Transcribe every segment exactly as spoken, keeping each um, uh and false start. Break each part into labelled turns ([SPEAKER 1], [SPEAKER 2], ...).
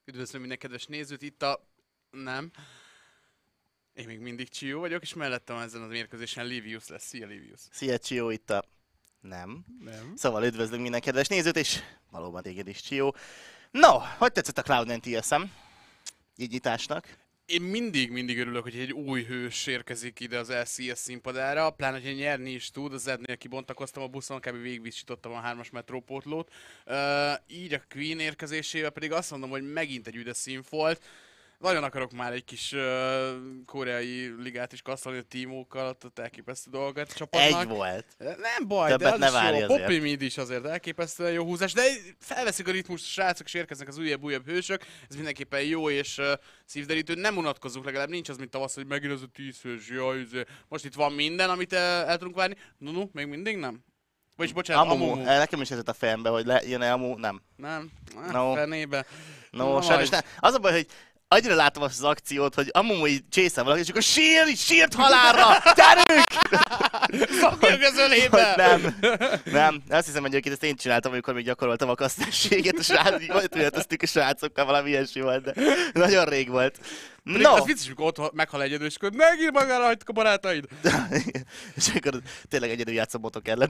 [SPEAKER 1] Üdvözlöm minden kedves nézőt, itt a... nem. Én még mindig Csió vagyok, és mellettem ezen az mérkőzésen Livius lesz. Szia, Livius!
[SPEAKER 2] Szia, Csió, itt a... Nem.
[SPEAKER 1] Nem.
[SPEAKER 2] Szóval üdvözlünk minden kedves nézőt, és valóban téged is, Csió. No, hogy tetszett a cloud nine té es em? Így nyitásnak.
[SPEAKER 1] Én mindig, mindig örülök, hogy egy új hős érkezik ide az el cé es színpadára, pláne, hogy nyerni is tud, az Zednél kibontakoztam a buszon, kb. Végigvisítottam a hármas metrópótlót. Uh, így a Queen érkezésével pedig azt mondom, hogy megint egy üdes színfolt. Nagyon akarok már egy kis uh, koreai ligát is kasszolni a tímókkal, ott, ott elképesztő dolgokat csapatnak.
[SPEAKER 2] Egy volt.
[SPEAKER 1] Nem baj,
[SPEAKER 2] Többet
[SPEAKER 1] de az
[SPEAKER 2] ne
[SPEAKER 1] is jó.
[SPEAKER 2] azért.
[SPEAKER 1] Poppy Mid is azért elképesztően jó húzás, de felveszik a ritmust a srácok, és érkeznek az újabb-újabb hősök. Ez mindenképpen jó és uh, szívderítő. Nem unatkozzuk, legalább nincs az, mint tavasz, hogy megint az a tíz hős, jaj, izé. Most itt van minden, amit el, el tudunk várni. Nunu, még mindig nem? Vagyis bocsánat,
[SPEAKER 2] Amumu.
[SPEAKER 1] Amumu.
[SPEAKER 2] Nekem is ez a fejembe, hogy le, jön-e Amu, nem.
[SPEAKER 1] Nem? Ah,
[SPEAKER 2] No.
[SPEAKER 1] fenébe.
[SPEAKER 2] No,
[SPEAKER 1] No,
[SPEAKER 2] sajnos nem. Az a baj, hogy annyira látom azt az akciót, hogy Amumu így csészem valaki, és akkor sír, sírt halálra! Gyerünk!
[SPEAKER 1] Szokjak az ölébe!
[SPEAKER 2] Nem, nem. Azt hiszem, hogy egyébként ezt én csináltam, amikor még gyakoroltam a kasztességet, a srác, majd tűnheteztük a srácokkal, valami ilyesmi volt, de nagyon rég volt.
[SPEAKER 1] No.
[SPEAKER 2] No!
[SPEAKER 1] Az vicces, amikor ott meghal egyedül, és akkor megint magára hagytuk a barátaid.
[SPEAKER 2] És akkor tényleg egyedül játszom botok ellen.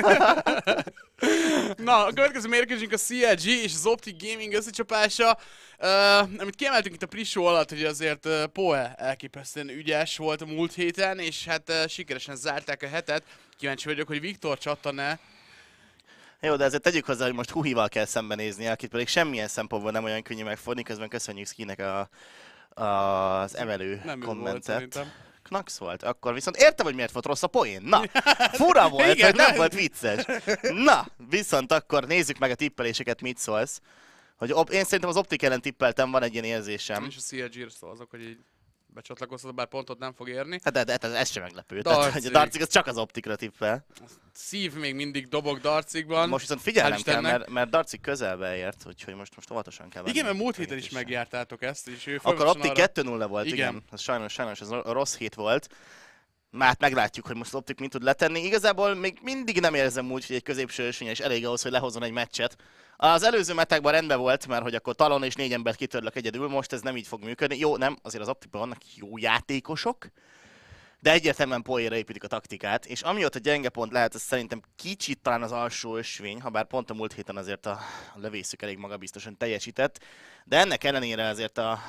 [SPEAKER 1] Na, a következő mérkőzésünk a cé el gé és az Optic Gaming összecsapása. Uh, amit kiemeltünk itt a pre-show alatt, hogy azért uh, Poe elképesztően ügyes volt a múlt héten, és hát uh, sikeresen zárták a hetet. Kíváncsi vagyok, hogy Viktor csatta-e.
[SPEAKER 2] Jó, de ezért tegyük hozzá, hogy most Huhival kell szembenézni, akit pedig semmilyen szempontból nem olyan könnyű megfogni, közben köszönjük Skinek a, a, az emelő
[SPEAKER 1] Nem
[SPEAKER 2] kommentet. Knax volt. Akkor viszont értem, hogy miért volt rossz a poén. Na, fura volt,
[SPEAKER 1] Igen,
[SPEAKER 2] hogy nem
[SPEAKER 1] nem.
[SPEAKER 2] volt vicces. Na, viszont akkor nézzük meg a tippeléseket, mit szólsz. Hogy op- én szerintem az Optik ellen tippeltem, van egy ilyen érzésem.
[SPEAKER 1] És a cé el gé-re szólazok, hogy így becsatlakoztat, bár pontot nem fog érni.
[SPEAKER 2] Hát de, de, de ez sem meglepő.
[SPEAKER 1] Darcig.
[SPEAKER 2] Tehát, hogy a Darcig az csak az Optikra tippel.
[SPEAKER 1] Szív még mindig dobog Darcigban.
[SPEAKER 2] Most viszont figyelnem
[SPEAKER 1] Hál'
[SPEAKER 2] kell,
[SPEAKER 1] Istennek.
[SPEAKER 2] mert, mert Darcig közelbe ért, úgyhogy most, most óvatosan kell venni.
[SPEAKER 1] Igen, mert múlt héten is
[SPEAKER 2] Megítésre.
[SPEAKER 1] megjártátok ezt, és ő
[SPEAKER 2] Akkor
[SPEAKER 1] folyamatosan
[SPEAKER 2] Optik
[SPEAKER 1] arra-
[SPEAKER 2] kettő nulla volt, igen.
[SPEAKER 1] Igen.
[SPEAKER 2] igen. Ez sajnos, sajnos ez rossz hét volt. Már hát meglátjuk, hogy most az Optik mit tud letenni. Igazából még mindig nem érzem úgy, hogy egy középső ösvény és elég ahhoz, hogy lehozzon egy meccset. Az előző metákban rendben volt, mert hogy akkor talon és négy embert kitörlök egyedül, most ez nem így fog működni. Jó, nem, azért az Optikban vannak jó játékosok, de egyértelműen Poéra építik a taktikát, és amióta gyenge pont lehet, ez szerintem kicsit talán az alsó ösvény, ha bár pont a múlt héten azért a, a lövészük elég magabiztosan teljesített, de ennek ellenére azért a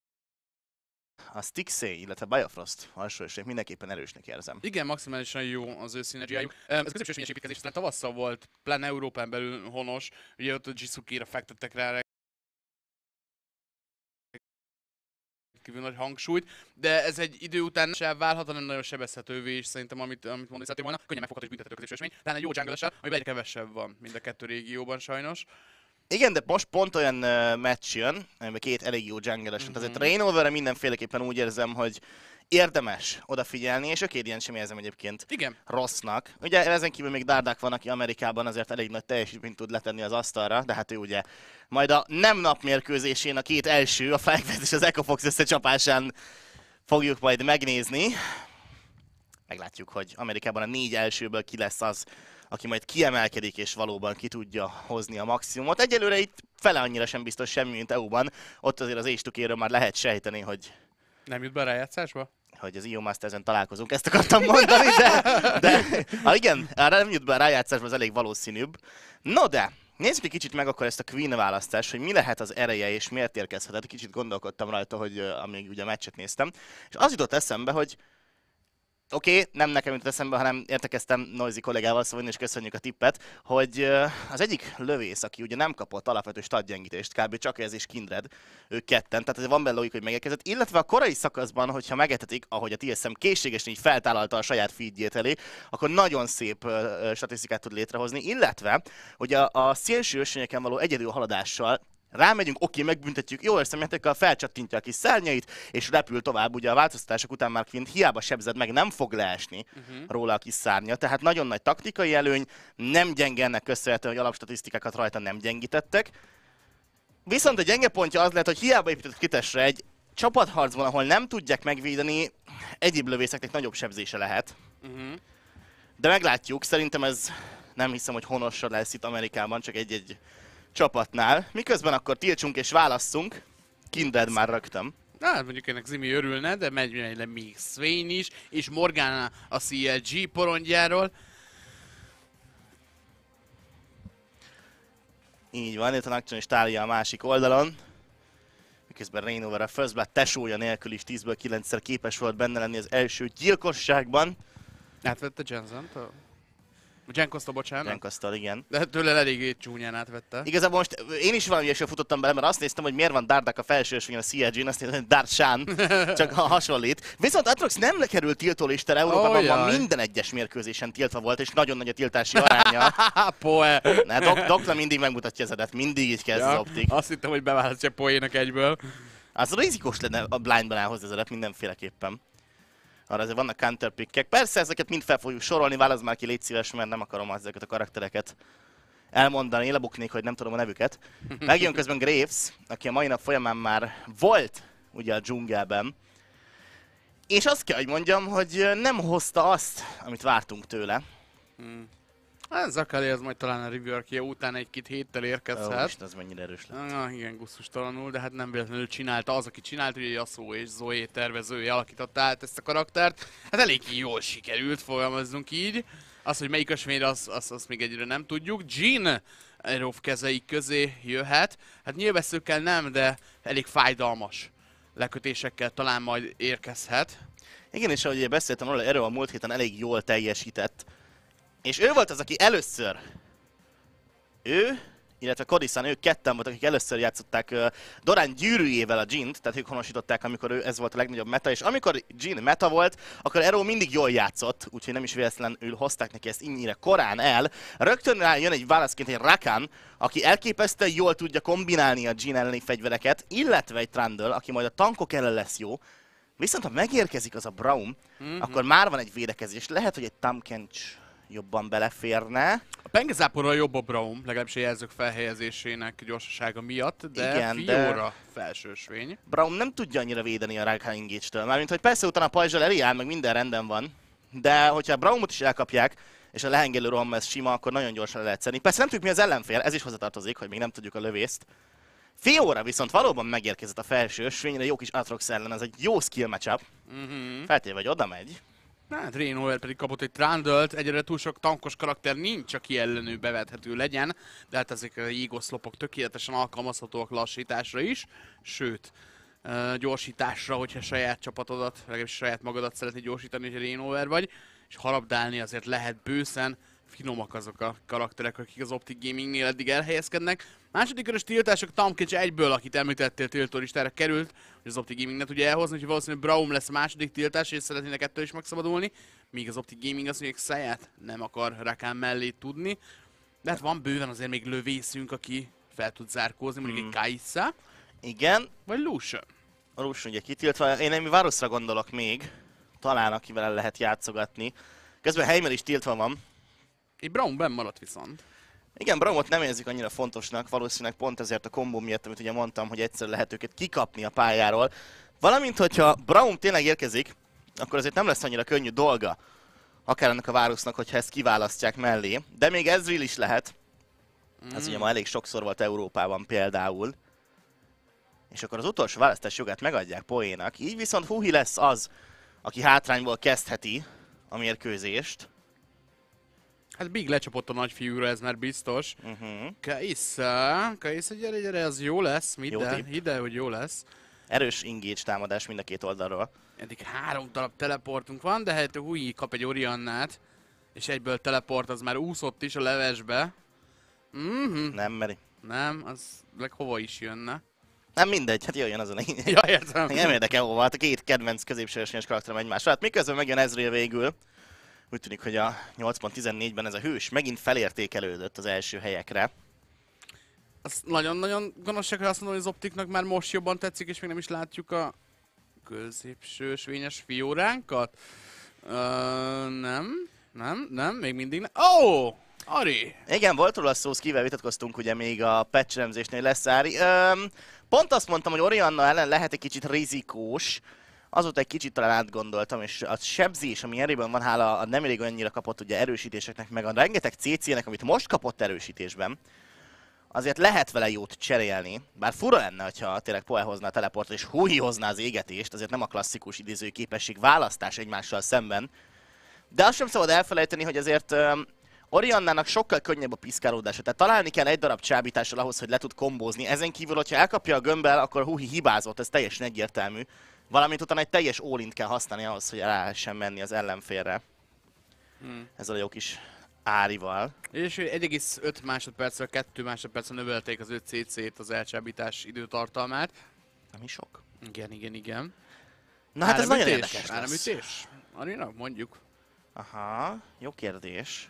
[SPEAKER 2] a Stixey, illetve Biofrost alsó ösvény mindenképpen erősnek érzem.
[SPEAKER 1] Igen, maximálisan jó az ő szinergiájuk. Ez középső ösvényes építkezés, aztán tavasszal volt, pláne Európán belül honos, ugye ott a Jisukira fektettek rá kívül nagy hangsúlyt, de ez egy idő után sem válhat, hanem nagyon sebezhetővé is szerintem, amit, amit mondani szeretném volna. Könnyen megfogható és büntethető középső ösvény, talán egy jó jungle-essel, amiben egyre kevesebb van, mind a kettő régióban sajnos.
[SPEAKER 2] Igen, de most pont olyan uh, meccs jön, amiben két elég jó jungle-es, uh-huh. azért Rainoverre mindenféleképpen úgy érzem, hogy érdemes odafigyelni, és Ökérien sem érzem egyébként
[SPEAKER 1] Igen.
[SPEAKER 2] rossznak. Ugye ezen kívül még Dardak van, aki Amerikában azért elég nagy teljesítményt tud letenni az asztalra, de hát ő ugye majd a nem napmérkőzésén a két első, a Flyquest és az Ecofox összecsapásán fogjuk majd megnézni. Meglátjuk, hogy Amerikában a négy elsőből ki lesz az, aki majd kiemelkedik és valóban ki tudja hozni a maximumot. Egyelőre itt fele annyira sem biztos semmi, mint é u-ban. Ott azért az Ace-tukéről már lehet sejteni, hogy
[SPEAKER 1] Nem jut be a rájátszásba?
[SPEAKER 2] hogy az é u Masters-en találkozunk, ezt akartam mondani, de, de ha igen, arra nem jut be a rájátszásba, az elég valószínűbb. No de, nézzük egy kicsit meg akkor ezt a Queen választást, hogy mi lehet az ereje és miért érkezhetett. Kicsit gondolkodtam rajta, hogy uh, amíg ugye a meccset néztem, és az jutott eszembe, hogy oké, okay, nem nekem jutott eszembe, hanem értekeztem Noisy kollégával, szóval és köszönjük a tippet, hogy uh, az egyik lövész, aki ugye nem kapott alapvető statgyengítést, kb. Csak ez és Kindred, ők ketten, tehát van benne logika, hogy megérkezett, illetve a korai szakaszban, hogyha megetetik, ahogy a té es em készségesen így feltállalta a saját feedjét elé, akkor nagyon szép uh, statisztikát tud létrehozni, illetve, hogy a, a szélső ösvényeken való egyedül haladással rámegyünk, oké, megbüntetjük, jó összemértékkel felcsattintja a kis szárnyait, és repül tovább. Ugye a változtatások után már Quint hiába sebzed meg, nem fog leesni uh-huh. róla a kis szárnya. Tehát nagyon nagy taktikai előny, nem gyenge ennek köszönhetően, hogy alapstatisztikákat rajta nem gyengítettek. Viszont a gyenge pontja az lehet, hogy hiába épített Kitesre egy csapatharcban, ahol nem tudják megvédeni, egyéb lövészeknek nagyobb sebzése lehet. Uh-huh. De meglátjuk, szerintem ez nem hiszem, hogy honosra lesz itt Amerikában, csak egy-egy csapatnál. Miközben akkor tiltsunk és válasszunk. Kindred már rögtön.
[SPEAKER 1] Na, hát mondjuk ennek Zimi örülne, de megy le még Swain is, és Morgana a cé el gé porondjáról.
[SPEAKER 2] Így van, itt a Nocturne és Talia a másik oldalon. Miközben Reignover a First Blood tesója nélkül is tízből kilencszer képes volt benne lenni az első gyilkosságban.
[SPEAKER 1] Átvette Jensen-t? A... Jenkozta, bocsánat.
[SPEAKER 2] Jenkozta, igen.
[SPEAKER 1] De tőle eléggé csúnyán átvette.
[SPEAKER 2] Igazából most én is valami ilyesmire futottam bele, mert azt néztem, hogy miért van Dardak a felső ösvényen a cé el gén, azt néztem, hogy Darshan, csak ha hasonlít. Viszont Atrox nem lekerült tiltólistára, Európában
[SPEAKER 1] oh,
[SPEAKER 2] van minden egyes mérkőzésen tiltva volt, és nagyon nagy a tiltási aránya.
[SPEAKER 1] Poe!
[SPEAKER 2] Ne, Dok Dokla mindig megmutatja az edet, mindig így kezd ja, az Optik.
[SPEAKER 1] Azt hittem, hogy beválasztja Poénak egyből.
[SPEAKER 2] Az rizikós lenne a blindban elhozni az edet mindenféleképpen. Arra azért vannak counterpickek. Persze ezeket mind fel fogjuk sorolni, válasz már ki, légy szíves, mert nem akarom ezeket a karaktereket elmondani, lebuknék, hogy nem tudom a nevüket. Megjön közben Graves, aki a mai nap folyamán már volt ugye a dzsungelben. És azt kell, hogy mondjam, hogy nem hozta azt, amit vártunk tőle.
[SPEAKER 1] Hmm. Hát Zakari az majd talán a reworkje után egy-két héttel érkezhet.
[SPEAKER 2] Ó, Isten, az mennyire erős lett.
[SPEAKER 1] Ah, igen, gusztustalanul, de hát nem véletlenül csinálta az, aki csinált, ugye Yasuo és Zoe tervezője alakította át ezt a karaktert. Hát elég jól sikerült, fogalmazzunk így. Az, hogy melyik ösvényre, azt az, az még egyre nem tudjuk. Jhin Erof kezeik közé jöhet. Hát nyilvesszőkkel nem, de elég fájdalmas lekötésekkel talán majd érkezhet.
[SPEAKER 2] Igen, és ahogy beszéltem róla, Ero a múlt héten elég jól teljesített. És ő volt az, aki először, ő, illetve Kodisan, ők ketten voltak, akik először játszották uh, Dorán gyűrűjével a Jhint, tehát ők honosították, amikor ő, ez volt a legnagyobb meta, és amikor Jhin meta volt, akkor Ero mindig jól játszott, úgyhogy nem is véletlenül hozták neki ezt ennyire korán el. Rögtön rá jön egy válaszként egy Rakan, aki elképesztően jól tudja kombinálni a Jhin elleni fegyvereket, illetve egy Trundle, aki majd a tankok ellen lesz jó. Viszont ha megérkezik az a Braum, mm-hmm. akkor már van egy védekezés. Lehet, hogy egy Tahm Kench jobban beleférne.
[SPEAKER 1] A pengezáporral jobb a Braum, legalábbis a jelzők felhelyezésének gyorsasága miatt, de igen, Fiora de... felsősvény.
[SPEAKER 2] Braum nem tudja annyira védeni a Rakan Engage-től. Mármint, hogy persze utána a pajzsal elé áll, meg minden rendben van. De hogyha a Braumot is elkapják, és a lehengelő roham ez sima, akkor nagyon gyorsan lehet szedni. Persze nem tudjuk mi az ellenfél, ez is hozzátartozik, hogy még nem tudjuk a lövészt. Fiora viszont valóban megérkezett a felső ösvényre, jó kis Atrox ellen, ez egy jó skill matchup. Mm-hmm. Feltéve, hogy oda megy.
[SPEAKER 1] Hát Reignover pedig kapott egy Trundle-t, egyre túl sok tankos karakter nincs, aki ellenő bevethető legyen, de hát ezek a jégoszlopok tökéletesen alkalmazhatóak lassításra is, sőt, uh, gyorsításra, hogyha saját csapatodat, legalábbis saját magadat szeretnéd gyorsítani, hogy Reignover vagy, és harabdálni azért lehet bőszen. Finomak azok a karakterek, akik az Optic Gamingnél eddig elhelyezkednek. Második körös tiltások, Tahm Kench egyből, akit említettél, tiltólistára került, hogy az Optic Gaming ne tudja elhozni, úgyhogy valószínűleg Braum lesz a második tiltás, és szeretnének ettől is megszabadulni, míg az Optic Gaming azt mondja, hogy Xayah nem akar Rakan mellé tudni. De hát van bőven azért még lövészünk, aki fel tud zárkózni, mondjuk hmm. egy Kai'Sa.
[SPEAKER 2] Igen.
[SPEAKER 1] Vagy Lucian.
[SPEAKER 2] A Lucian ugye kitiltva, én nem Varusra gondolok még, talán akivel el lehet játszogatni. Közben Heimer is tiltva van.
[SPEAKER 1] Egy Braum benn maradt viszont.
[SPEAKER 2] Igen, Braumot nem érzik annyira fontosnak, valószínűleg pont ezért a kombó miatt, amit ugye mondtam, hogy egyszer lehet őket kikapni a pályáról. Valamint, hogyha Braum tényleg érkezik, akkor azért nem lesz annyira könnyű dolga, akár ennek a Varusnak, hogyha ezt kiválasztják mellé. De még Ezreal is lehet. Mm. Ez ugye ma elég sokszor volt Európában például. És akkor az utolsó választás jogát megadják Poénak, így viszont Huhi lesz az, aki hátrányból kezdheti a mérkőzést.
[SPEAKER 1] Hát Big lecsapott a nagyfiúra, ez már biztos. Uh-huh. Kai'Sa, Kai'Sa, gyere, gyere, az jó lesz, minden, ide, hogy jó lesz.
[SPEAKER 2] Erős engage támadás mind a két oldalról.
[SPEAKER 1] Eddig három darab teleportunk van, de hát Hui kap egy Oriannát, és egyből teleport, az már úszott is a levesbe. Uh-huh.
[SPEAKER 2] Nem meri.
[SPEAKER 1] Nem, az meg hova is jönne.
[SPEAKER 2] Nem mindegy, hát jöjjön azon.
[SPEAKER 1] Ja, értem.
[SPEAKER 2] Nem érdekel hova, hát a két kedvenc középsős karakterem egymásra. Hát miközben megjön Ezreal végül. Úgy tűnik, hogy a nyolc pont tizennégyben ez a hős megint felértékelődött az első helyekre.
[SPEAKER 1] Az nagyon-nagyon gonoszság, hogy azt mondom, hogy az Optiknak már most jobban tetszik, és még nem is látjuk a középső svényes fióránkat. Uh, nem, nem, nem, még mindig nem. Ó! Oh! Ari!
[SPEAKER 2] Igen, volt róla szó, Skivel vitatkoztunk ugye még a patch elemzésnél lesz Ári. Um, pont azt mondtam, hogy Orianna ellen lehet egy kicsit rizikós. Azóta egy kicsit talán átgondoltam, és a sebzés, ami erőben van, hála a nem elég annyira kapott ugye erősítéseknek, meg a rengeteg cé cé-nek, amit most kapott erősítésben, azért lehet vele jót cserélni, bár fura lenne, ha tényleg Poe hozná a teleportot és Hui hozná az égetést, azért nem a klasszikus idéző képesség választás egymással szemben. De azt sem szabad elfelejteni, hogy azért um, Oriannának sokkal könnyebb a piszkálódása, tehát találni kell egy darab csábítással ahhoz, hogy le tud kombózni. Ezen kívül, hogyha elkapja a gömbbel, akkor Hui hibázott, ez teljesen egyértelmű. Valamint utána egy teljes all-int kell használni ahhoz, hogy rá lehessen menni az ellenfélre. Hmm. Ez a jó kis árival.
[SPEAKER 1] És egy egész öt másodpercről kettő másodpercre növelték az ő cé cét, az elcsábítás időtartalmát.
[SPEAKER 2] Nem is sok.
[SPEAKER 1] Igen, igen, igen.
[SPEAKER 2] Na hát ez nagyon érdekes lesz.
[SPEAKER 1] Áramütés? Arina, mondjuk.
[SPEAKER 2] Aha, jó kérdés.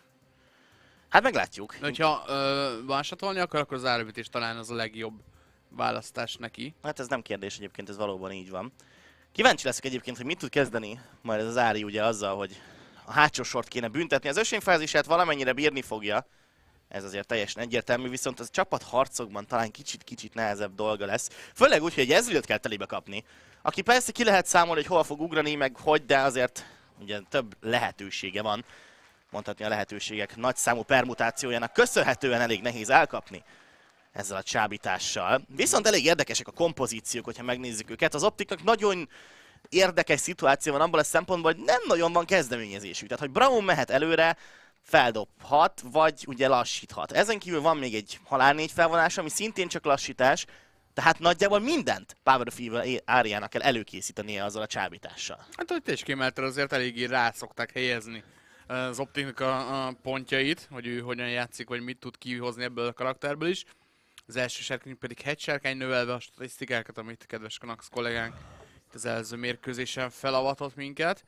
[SPEAKER 2] Hát meglátjuk.
[SPEAKER 1] De hogyha vásatolni akar, akkor az áramütés talán az a legjobb választás neki.
[SPEAKER 2] Hát ez nem kérdés egyébként, ez valóban így van. Kíváncsi leszek egyébként, hogy mit tud kezdeni majd ez az Ári ugye azzal, hogy a hátsó sort kéne büntetni. Az ösvényfázisát valamennyire bírni fogja. Ez azért teljesen egyértelmű, viszont az csapat harcokban talán kicsit-kicsit nehezebb dolga lesz. Főleg úgy, hogy egy Ezrealt kell telébe kapni. Aki persze ki lehet számolni, hogy hol fog ugrani, meg hogy, de azért ugye több lehetősége van. Mondhatni a lehetőségek nagy számú permutációjának köszönhetően elég nehéz elkapni ezzel a csábítással. Viszont elég érdekesek a kompozíciók, hogyha megnézzük őket. Az Optiknak nagyon érdekes szituáció van abban a szempontból, hogy nem nagyon van kezdeményezésük. Tehát, hogy Braum mehet előre, feldobhat, vagy ugye lassíthat. Ezen kívül van még egy halál négy felvonás, ami szintén csak lassítás, tehát nagyjából mindent Power of Evil Áriának kell előkészítenie azzal a csábítással.
[SPEAKER 1] Hát, hogy te is kiemelted, azért eléggé rá szokták helyezni az Optiknak a, a pontjait, hogy ő hogyan játszik, vagy mit tud kihozni ebből a karakterből is. Az első sárkány pedig hegysárkány, növelve a statisztikákat, amit kedves Kanax kollégánk itt az előző mérkőzésen felavatott minket.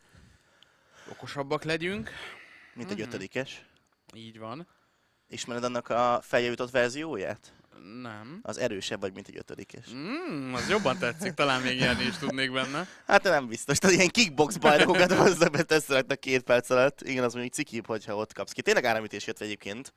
[SPEAKER 1] Okosabbak legyünk.
[SPEAKER 2] Mint egy mm-hmm. ötödikes.
[SPEAKER 1] Így van.
[SPEAKER 2] Ismered annak a feljavított verzióját?
[SPEAKER 1] Nem.
[SPEAKER 2] Az erősebb vagy, mint egy ötödikes.
[SPEAKER 1] Mm, az jobban tetszik, talán még nyerni is tudnék benne.
[SPEAKER 2] Hát nem biztos, tehát ilyen kickbox bajnokokat hoznak be teszteletnek két perc alatt. Igen, az mondjuk cikibb, hogyha ott kapsz ki. Tényleg áramütés jött egyébként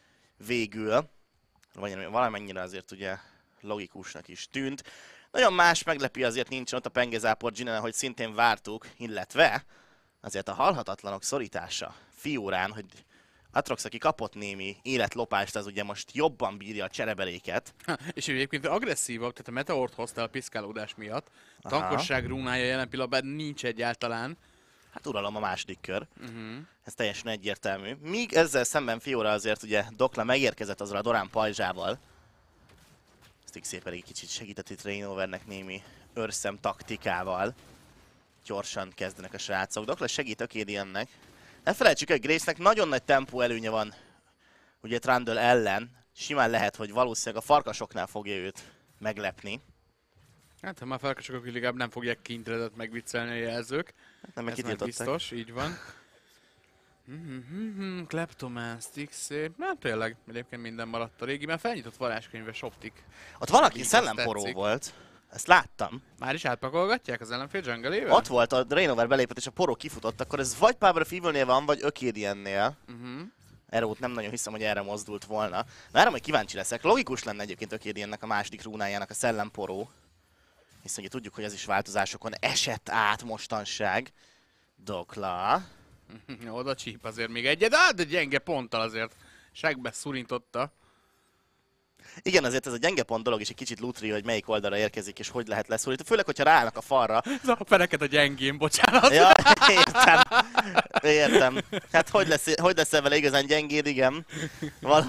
[SPEAKER 2] végül. Valamennyire azért ugye logikusnak is tűnt. Nagyon más meglepi azért nincsen ott a pengezápor Jinene, hogy szintén vártuk, illetve azért a halhatatlanok szorítása Fiórán, hogy Atrox, aki kapott némi életlopást, az ugye most jobban bírja a csereberéket.
[SPEAKER 1] Ha, és egyébként agresszívabb, tehát a Meteort hozta a piszkálódás miatt. A tankosság rúnája jelen pillanatban nincs egyáltalán.
[SPEAKER 2] Hát uralom a második kör.
[SPEAKER 1] Uh-huh.
[SPEAKER 2] Ez teljesen egyértelmű. Míg ezzel szemben Fiora azért ugye Dokla megérkezett azzal a Dorán pajzsával. Ezt szépen egy kicsit segített itt Reignovernek némi őrszem taktikával. Gyorsan kezdenek a srácok. Dokla segít Ökédiennek. Ne felejtsük el, hogy Grace-nek nagyon nagy tempó előnye van ugye Trundle ellen. Simán lehet, hogy valószínűleg a farkasoknál fogja őt meglepni.
[SPEAKER 1] Hát ha már farkasok, akkor legalább nem fogják Kindredet megviccelni a jelzők.
[SPEAKER 2] Nem,
[SPEAKER 1] ez már biztos, így van. Mm-hmm, Kleptomán, Stixé, nem tényleg, egyébként minden maradt a régi, mert felnyitott varázskönyves Optik.
[SPEAKER 2] Ott valaki szellemporó volt, ezt láttam.
[SPEAKER 1] Már is átpakolgatják az ellenfél jungle-ével?
[SPEAKER 2] Ott volt, a Reignover belépett és a poró kifutott, akkor ez vagy Power of Evil-nél van, vagy Ökédiennél. Uh-huh. Erre nem nagyon hiszem, hogy erre mozdult volna. Na erre majd kíváncsi leszek. Logikus lenne egyébként Ökédiennek a második rúnájának a szellemporó. Hiszen ugye tudjuk, hogy ez is változásokon esett át mostanság. Dokla.
[SPEAKER 1] Oda csíp azért még egyet, á, de gyenge ponttal azért segbe szurintotta.
[SPEAKER 2] Igen, azért ez a gyenge pont dolog is egy kicsit lutri, hogy melyik oldalra érkezik és hogy lehet leszorítani. Főleg, hogyha ráállnak a falra.
[SPEAKER 1] Ez a feneket a gyengén, bocsánat.
[SPEAKER 2] Ja, értem. Értem. Hát hogy lesz, hogy lesz vele igazán gyengéd, igen. Val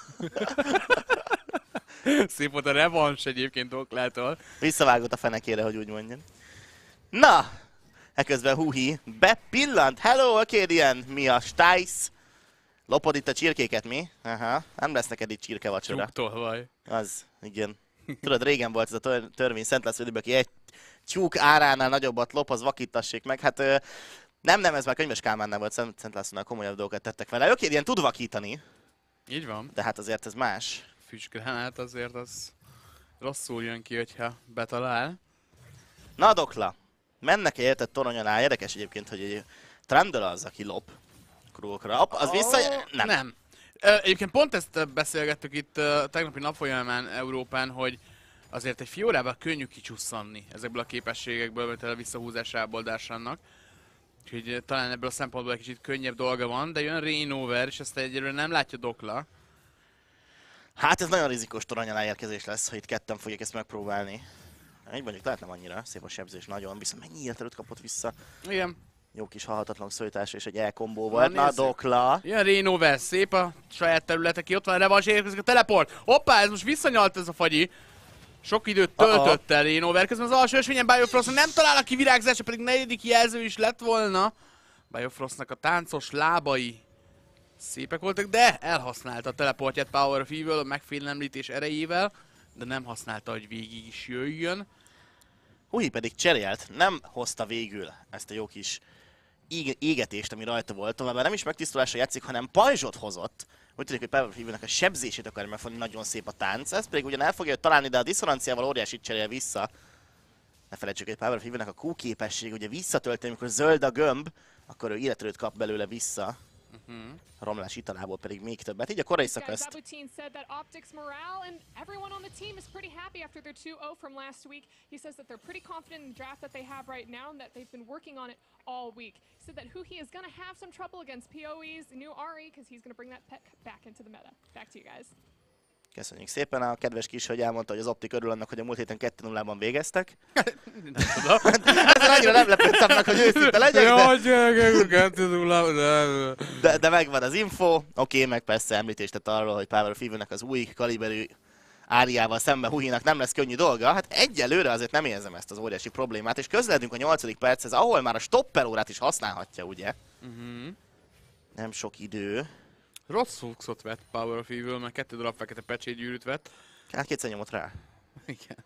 [SPEAKER 1] Szép volt a revans egyébként Doklától.
[SPEAKER 2] Visszavágott a fenekére, hogy úgy mondjam. Na! Eközben Huhi bepillant. Hello, Ökédien! Mi a stájsz? Lopod itt a csirkéket, mi? Aha. Nem lesz neked itt csirkevacsora.
[SPEAKER 1] Tyúktolvaj.
[SPEAKER 2] Az, igen. Tudod, régen volt ez a tör törvény Szent Lászlóban, aki egy tyúk áránál nagyobbat lop, az vakítassék meg. Hát ö, nem, nem, ez már Könyves Kálmánnál volt, Szent Lászlónál komolyabb dolgokat tettek vele. Ökédien tud vakítani.
[SPEAKER 1] Így van.
[SPEAKER 2] De hát azért ez más.
[SPEAKER 1] Füstgránát azért az rosszul jön ki, hogyha betalál.
[SPEAKER 2] Na, Dokla. Mennek-e érted torony alá? Érdekes egyébként, hogy egy Trundle az, aki lop. Krulokra. Az vissza... Nem.
[SPEAKER 1] Nem. Egyébként pont ezt beszélgettük itt a tegnapi nap folyamán Európán, hogy azért egy Fiórával könnyű kicsusszanni ezekből a képességekből, vagy a visszahúzásából Dársannak. Úgyhogy talán ebből a szempontból egy kicsit könnyebb dolga van, de jön Reignover, és ezt egyelőre nem látja Dokla.
[SPEAKER 2] Hát ez nagyon rizikós torony alá érkezés lesz, ha itt ketten fogják ezt megpróbálni. Egy mondjuk lehet nem annyira, szép a sebzés nagyon, viszont mennyi életerőt kapott vissza.
[SPEAKER 1] Igen.
[SPEAKER 2] Jó kis halhatatlan szólítás és egy elkombó volt. Na,
[SPEAKER 1] Na,
[SPEAKER 2] Dokla.
[SPEAKER 1] Ilyen Reignover, szép a saját területe, ki ott van a revansz, érkezik a teleport. Hoppá, ez most visszanyalt ez a fagyi. Sok időt töltött el Reignover, közben az alsó ösvényen Biofrost nem talál a kivirágzása, pedig negyedik jelző is lett volna. Biofrostnak a táncos lábai szépek voltak, de elhasználta a teleportját Power of Evil a megfélemlítés erejével, de nem használta, hogy végig is jöjjön.
[SPEAKER 2] Huhi pedig cserélt, nem hozta végül ezt a jó kis égetést, ami rajta volt, továbbá nem is megtisztulásra játszik, hanem pajzsot hozott. Úgy tűnik, hogy Power of Evil-nek a sebzését akarja megfogni, nagyon szép a tánc. Ez pedig ugyan el fogja találni, de a diszonanciával óriásit cserél vissza. Ne felejtsük, hogy Power of Evil-nek a Q képesség ugye visszatölteni, amikor zöld a gömb, akkor ő életerőt kap belőle vissza. Uh-huh. A romlás italából pedig még többet. Így a korai szakaszt.
[SPEAKER 3] all week. He said that Huhi is going to have some trouble against P O E's new Ahri because he's going to bring that pet back into the meta. Back to you guys.
[SPEAKER 2] Köszönjük szépen, a kedves kis hölgy elmondta, hogy az Optik örül annak, hogy a múlt héten kettő nullában végeztek.
[SPEAKER 1] Nem tudom.
[SPEAKER 2] Ezzel annyira nem lepődtem meg, hogy őszinte legyek, de... de... De megvan az info. Oké, okay, meg persze említést tett arról, hogy Power of Evil-nek az új kaliberű Áriával szemben Huhinak nem lesz könnyű dolga. Hát egyelőre azért nem érzem ezt az óriási problémát, és közeledünk a nyolcadik perchez, ahol már a stopper órát is használhatja, ugye? Uh-huh. Nem sok idő.
[SPEAKER 1] Rossz fluxot vett Power of Evil, mert kettő darab fekete pecsétgyűrűt vett.
[SPEAKER 2] Hát kétszer nyomott rá.
[SPEAKER 1] Igen.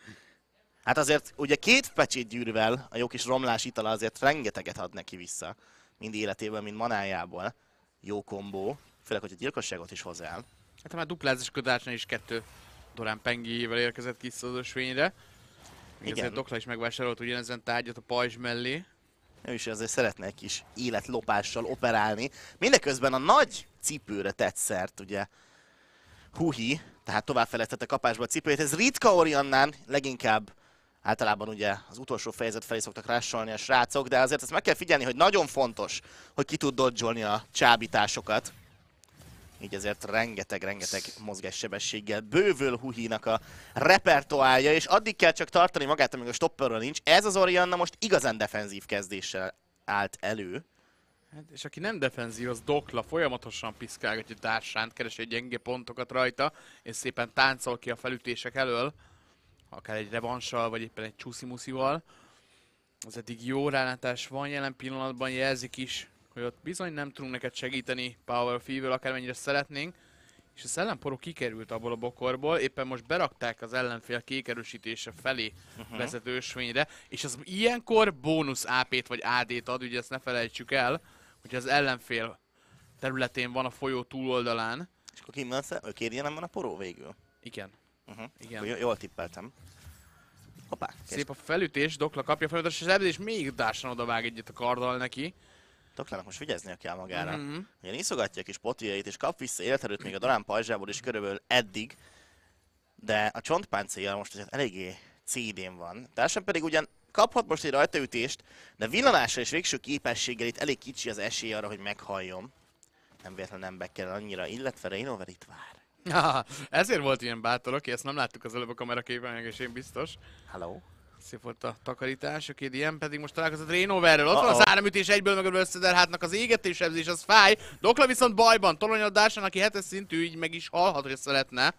[SPEAKER 2] Hát azért ugye két pecsétgyűrűvel a jó kis romlás itala azért rengeteget ad neki vissza. Mind életéből, mind manájából. Jó kombó. Főleg, hogy a gyilkosságot is hozzá el.
[SPEAKER 1] Hát már duplázás ködásnál is kettő Dorán Pengéjével érkezett ki az ösvényre. Még azért Dokla is megvásárolt ugyanezen tárgyat a pajzs mellé.
[SPEAKER 2] Ő is azért szeretne egy kis életlopással operálni. Mindeközben a nagy cipőre tett szert, ugye, Huhi, tehát továbbfejlesztette kapásba a cipőjét. Ez ritka Oriannán, leginkább általában ugye az utolsó fejezet felé szoktak rásolni a srácok, de azért ezt meg kell figyelni, hogy nagyon fontos, hogy ki tud dodge-olni a csábításokat. Így ezért rengeteg-rengeteg mozgássebességgel bővül Huhinak a repertoárja, és addig kell csak tartani magát, amíg a stopperről nincs. Ez az Orianna most igazán defenzív kezdéssel állt elő.
[SPEAKER 1] Hát, és aki nem defenzív, az Dokla folyamatosan piszkálgatja Dársánt, keresi gyenge pontokat rajta, és szépen táncol ki a felütések elől, akár egy revanssal, vagy éppen egy csúszimuszival. Az eddig jó rálátás van jelen pillanatban, jelzik is, hogy ott bizony nem tudunk neked segíteni Power of Evil, akármennyire szeretnénk. És a szellemporó kikerült abból a bokorból, éppen most berakták az ellenfél kékerősítése felé uh-huh. vezető ösvényre, és az ilyenkor bónusz á pét vagy á dét ad, ugye ezt ne felejtsük el, hogy az ellenfél területén van a folyó túloldalán.
[SPEAKER 2] És akkor ki van, ő kérje, nem van a poró végül?
[SPEAKER 1] Igen.
[SPEAKER 2] Uh-huh.
[SPEAKER 1] Igen.
[SPEAKER 2] Jól tippeltem. Hoppá,
[SPEAKER 1] szép a felütés, Dokla kapja folyamatos, és ebből is még Dársan odavág egyet a karddal neki.
[SPEAKER 2] Doklának most vigyáznia kell magára.
[SPEAKER 1] Mm-hmm.
[SPEAKER 2] Ugyan iszogatja a kis potiait, és kap vissza életerőt még a Dorán pajzsából is körülbelül eddig. De a csontpáncélja most azért eléggé cédén van. Társan pedig ugyan kaphat most egy rajtaütést, de villanásra és végső képességgel itt elég kicsi az esély arra, hogy meghalljon. Nem véletlenül nem bekkel annyira, illetve Reignover itt vár.
[SPEAKER 1] Ja, ezért volt ilyen bátor, oké, ezt nem láttuk az előbb a kameraképen, és én biztos.
[SPEAKER 2] Hello.
[SPEAKER 1] Szép volt a takarítás, oké, ilyen pedig most találkozott Reignoverrel. Ott uh -oh. van az áramütés egyből meg összederhátnak az égetésebzés, az fáj. Dokla viszont bajban, tolonyol Dársan, aki hetes szintű, így meg is hallhat, hogy szeretne.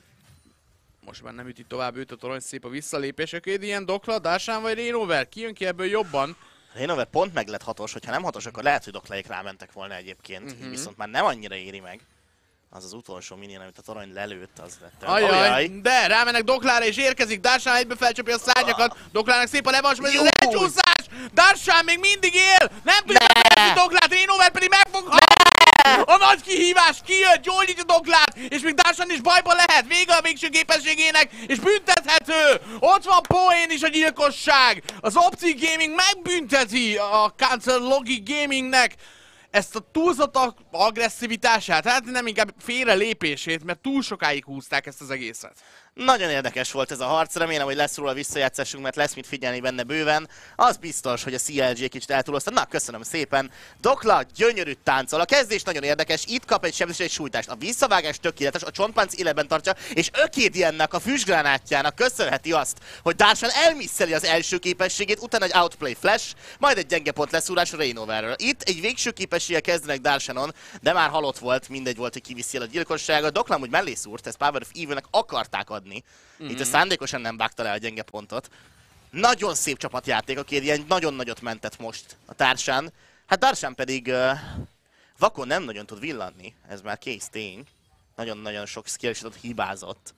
[SPEAKER 1] Most már nem üti tovább őt a torony, szép a visszalépés, oké, ilyen Dokla, Dársan vagy Reignover, ki jön ki ebből jobban?
[SPEAKER 2] Reignover pont meg lett hatos, hogyha nem hatos, akkor lehet, hogy Doklaék rámentek volna egyébként, uh -huh. viszont már nem annyira éri meg. Az az utolsó minion, amit a torony lelőtt, az lett.
[SPEAKER 1] Ajaj, Ajaj, de rámennek Doklára és érkezik, Dársan egybe felcsapja a szárnyakat, Doklának szép a levans, mert az elcsúszás! Dársan még mindig él! Nem tudja megfogni Doklát, Reignover pedig megfoghat! A nagy kihívás kijött, gyógyítja Doklát, és még Dársan is bajban lehet, vége a végső képességének, és büntethető! Ott van poén is a gyilkosság! Az Optic Gaming megbünteti a Cancel Logic Gamingnek ezt a túlzott agresszivitását, hát nem inkább félre lépését, mert túl sokáig húzták ezt az egészet.
[SPEAKER 2] Nagyon érdekes volt ez a harc, remélem, hogy lesz róla visszajátszásunk, mert lesz mit figyelni benne bőven. Az biztos, hogy a cé el gé kicsit eltúlozta. Na, köszönöm szépen. Dokla gyönyörű táncol. A kezdés nagyon érdekes, itt kap egy sebzés, egy sújtást. A visszavágás tökéletes, a csontpánc életben tartja, és Ökédiennek a füstgránátjának köszönheti azt, hogy Darshan elmisszeli az első képességét, utána egy outplay flash, majd egy gyenge pont leszúrás Rainoverről. Itt egy végső képességgel kezdenek Darshanon, de már halott volt, mindegy volt, hogy kiviszi el a gyilkosságot. Dokla amúgy mellé szúrt, ezt Power of Evilnek akarták adni. Mm-hmm. Itt a szándékosan nem vágta le a gyenge pontot. Nagyon szép csapatjáték, aki ilyen nagyon nagyot mentett most a társán. Hát Darshan pedig uh, vakon nem nagyon tud villanni, ez már kész tény. Nagyon-nagyon sok skillshotot hibázott.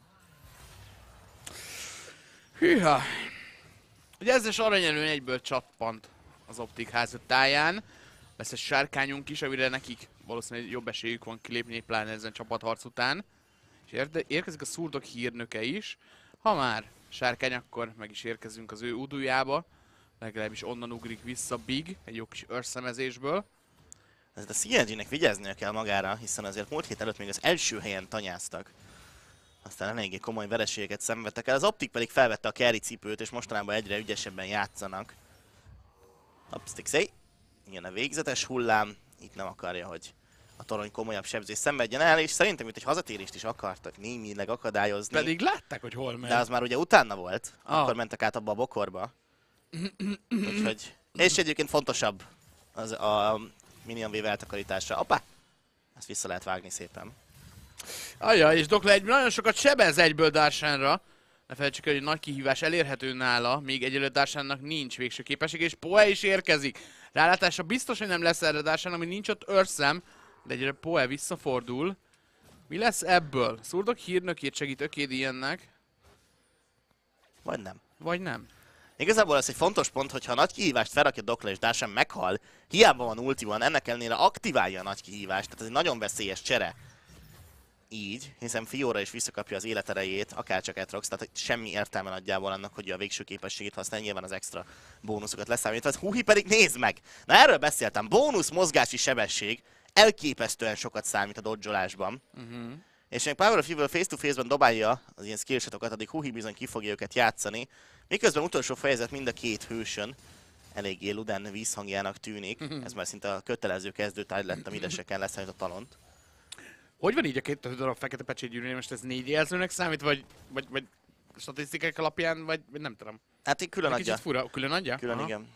[SPEAKER 1] Hűha! Ugye ezres aranyelőny egyből csappant az Optic házatáján. Lesz egy sárkányunk is, amire nekik valószínűleg jobb esélyük van kilépni, pláne ezen csapatharc után. És érkezik a szurdok hírnöke is. Ha már sárkány, akkor meg is érkezünk az ő udujába. Legalábbis onnan ugrik vissza Big, egy jó kis őrszemezésből.
[SPEAKER 2] Ezért a cé el gének vigyáznia kell magára, hiszen azért múlt hét előtt még az első helyen tanyáztak. Aztán eléggé komoly vereségeket szenvedtek el. Az Optic pedig felvette a carry cipőt, és mostanában egyre ügyesebben játszanak. Upstixé. Ilyen a végzetes hullám. Itt nem akarja, hogy a torony komolyabb sebzést szenvedjen el, és szerintem itt egy hazatérést is akartak némileg akadályozni.
[SPEAKER 1] Pedig látták, hogy hol megy.
[SPEAKER 2] De az már ugye utána volt,
[SPEAKER 1] ah.
[SPEAKER 2] akkor mentek át abba a bokorba. Úgyhogy... És egyébként fontosabb az a Minion Wave eltakarítása. Appá! Ezt vissza lehet vágni szépen.
[SPEAKER 1] Ajja, és Dokla egy nagyon sokat sebez egyből Darshanra. Ne felejtsük el, hogy nagy kihívás elérhető nála, még egyelőtt Darshannak nincs végső képesség, és Poe is érkezik. Rálátása biztos, hogy nem lesz erre Darshan, ami nincs ott őrszem, de egyre Poe visszafordul. Mi lesz ebből? Szurdok hírnökét segít Ökédiennek.
[SPEAKER 2] Vagy nem.
[SPEAKER 1] Vagy nem.
[SPEAKER 2] Igazából ez egy fontos pont, hogyha a nagy kihívást felrakja Dokla és Darshan meghal, hiába van ulti van, ennek ellenére aktiválja a nagy kihívást, tehát ez egy nagyon veszélyes csere. Így, hiszen Fiora is visszakapja az életerejét, akárcsak Atrox, tehát semmi értelme nagyjából annak, hogy a végső képességét használja, nyilván az extra bónuszokat leszámítva. Huhi pedig nézd meg! Na erről beszéltem, bónusz mozgási sebesség, elképesztően sokat számít a dodge-olásban. Uh-huh. És még Power of Evil face-to-face-ben dobálja az ilyen skillshotokat, addig Huhi bizony ki fogja őket játszani. Miközben utolsó fejezet mind a két hősön eléggé Luden vízhangjának tűnik. Uh-huh. Ez már szinte a kötelező kezdőtárgy lett a mideseken leszámít a talont.
[SPEAKER 1] Hogy van így a két darab fekete pecsétgyűrűnél? Most ez négy jelzőnek számít, vagy, vagy, vagy statisztikák alapján, vagy, vagy nem tudom.
[SPEAKER 2] Hát így külön adja.
[SPEAKER 1] Kicsit fura, külön adja?
[SPEAKER 2] Külön, aha. Igen.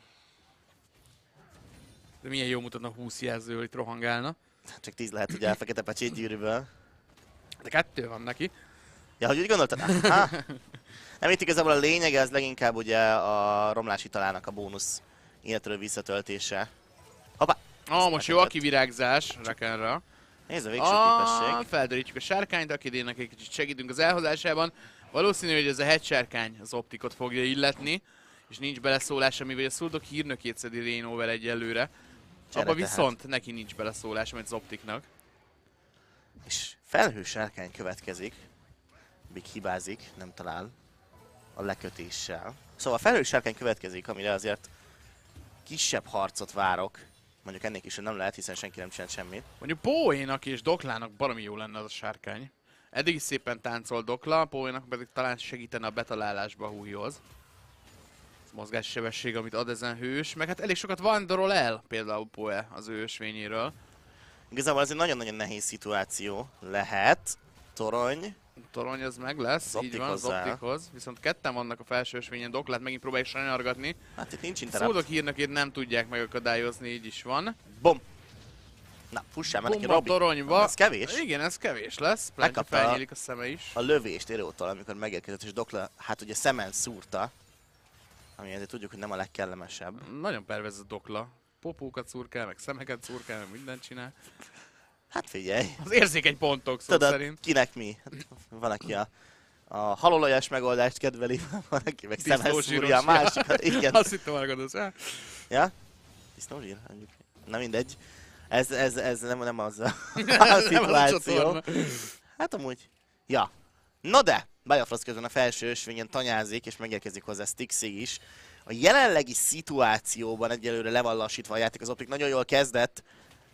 [SPEAKER 1] De milyen jó mutatna húsz jelző, hogy itt rohangálna.
[SPEAKER 2] Csak tíz lehet ugye a fekete pecsétgyűrűből.
[SPEAKER 1] De kettő van neki.
[SPEAKER 2] Ja, hogy úgy gondoltad? Aha. Nem, itt igazából a lényege az leginkább ugye a romlási talának a bónusz életről visszatöltése. Hoppá!
[SPEAKER 1] Ah, most jó a kivirágzás Rakenra.
[SPEAKER 2] Nézd a végső képesség.
[SPEAKER 1] Ah, feldörítjük a sárkányt, Ökédiennek egy kicsit segítünk az elhozásában. Valószínű, hogy ez a headsárkány az Opticot fogja illetni, és nincs beleszólása, mivel a Szurdok hírnökét szedi Rainover egyelőre. Abba viszont neki nincs beleszólása, mint az Opticnak.
[SPEAKER 2] És felhő sárkány következik. Big hibázik, nem talál a lekötéssel. Szóval a felhő sárkány következik, amire azért kisebb harcot várok. Mondjuk ennél is nem lehet, hiszen senki nem csinált semmit.
[SPEAKER 1] Mondjuk Poe-nak és Doklának baromi jó lenne az a sárkány. Eddig is szépen táncol Dokla, Poe-nak pedig talán segítene a betalálásba Huhihoz. Ez mozgási sebesség, amit ad ezen hős, meg hát elég sokat vándorol el, például Poe az ő ösvényéről.
[SPEAKER 2] Igazából ez egy nagyon-nagyon nehéz szituáció lehet. Torony.
[SPEAKER 1] Torony az meg lesz, így van, az Optichoz. Viszont ketten vannak a felső ösvényen, Doklát megint próbálják sanyargatni.
[SPEAKER 2] Hát itt nincs interrupt.
[SPEAKER 1] Szurdok hírnökét nem tudják megakadályozni, így is van.
[SPEAKER 2] Bom! Na, pussál már neki, Robi.
[SPEAKER 1] Toronyba.
[SPEAKER 2] Ez kevés?
[SPEAKER 1] Igen, ez kevés lesz. Pláne felnyílik a szeme is.
[SPEAKER 2] A lövést Erótól, amikor megérkezett, és Dokla, hát ugye szemen szúrta. Ami azért tudjuk, hogy nem a legkellemesebb.
[SPEAKER 1] Nagyon pervez a Dokla. Popókat szurkál, meg szemeket szurkál, meg mindent csinál.
[SPEAKER 2] Hát figyelj.
[SPEAKER 1] Az érzékeny pontok szó
[SPEAKER 2] Tudod,
[SPEAKER 1] szerint.
[SPEAKER 2] Kinek mi? Hát, van, aki a, a halolajos megoldást kedveli, van, aki meg szemhez szúrja a másikat. Igen.
[SPEAKER 1] Azt hittem arra gondolsz, eh?
[SPEAKER 2] Ja? Disznózsír? Na mindegy. Ez, ez, ez nem, nem az a, a szituáció. Hát amúgy. Ja. No de, Bajafrosz közben a felső ösvényen tanyázik, és megérkezik hozzá Stixi is. A jelenlegi szituációban egyelőre le van lassítva a játék, az Optic nagyon jól kezdett.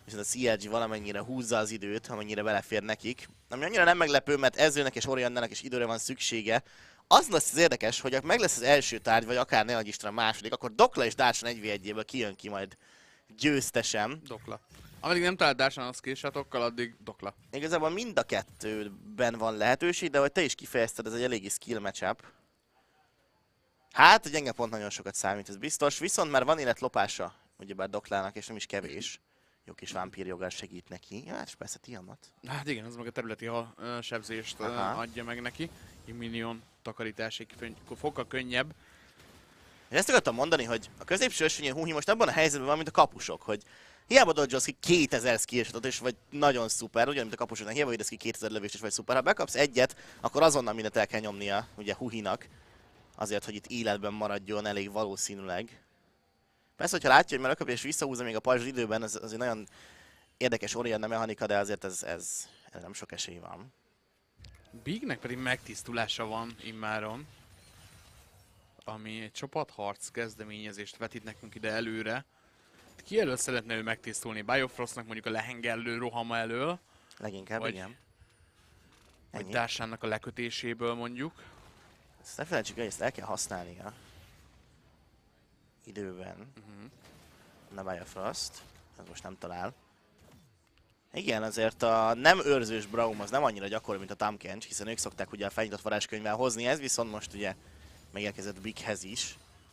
[SPEAKER 2] viszont a cé el gé valamennyire húzza az időt, amennyire belefér nekik. Ami annyira nem meglepő, mert Ezrealnek és Oriannának is időre van szüksége. Az lesz az érdekes, hogy meg lesz az első tárgy, vagy akár ne adj Isten a második, akkor Dokla és Darshan egy vé egyéből kijön ki majd győztesen.
[SPEAKER 1] Dokla. Ameddig nem talált Darshan a skillshotokkal, addig Dokla.
[SPEAKER 2] Igazából mind a kettőben van lehetőség, de ahogy te is kifejezted, ez egy eléggé skill matchup. Hát a gyenge pont nagyon sokat számít, ez biztos, viszont már van élet lopása, ugyebár Doklának, és nem is kevés. Jó kis vámpírjoggal segít neki. Ja, hát és persze Tiamat.
[SPEAKER 1] Hát igen, az meg a területi ha, ö, sebzést ö, adja meg neki. Minion takarítás egy fokkal könnyebb.
[SPEAKER 2] És ezt akartam mondani, hogy a középső ösvényen Huhi most abban a helyzetben van, mint a kapusok, hogy hiába dodge ki kétezer skillshotot, és vagy nagyon szuper, ugyan, mint a kapusoknak, hiába védesz ki kétezer lövést, és vagy szuper. Ha bekapsz egyet, akkor azonnal mindent el kell nyomnia, ugye Huhinak, azért, hogy itt életben maradjon elég valószínűleg. Persze, hogyha látja, hogy már ököp és visszahúzza még a pajzs időben, ez az egy nagyon érdekes Orianna mechanika, de azért ez, ez, ez nem sok esély van.
[SPEAKER 1] Bignek pedig megtisztulása van immáron, ami egy csapatharc kezdeményezést vetít nekünk ide előre. Ki elől szeretne ő megtisztulni? Biofrostnak mondjuk a lehengerlő rohama elől?
[SPEAKER 2] Leginkább,
[SPEAKER 1] vagy,
[SPEAKER 2] igen.
[SPEAKER 1] Vagy Darshannak a lekötéséből mondjuk.
[SPEAKER 2] Ezt ne felejtsük, hogy ezt el kell használnia. Időben. Uh-huh. Na Biofrost. Ez most nem talál. Igen, azért a nem őrzős Braum az nem annyira gyakori, mint a Tahm-Kench, hiszen ők szokták ugye a felnyitott varázskönyvvel hozni, ez viszont most ugye megérkezett Bighez is.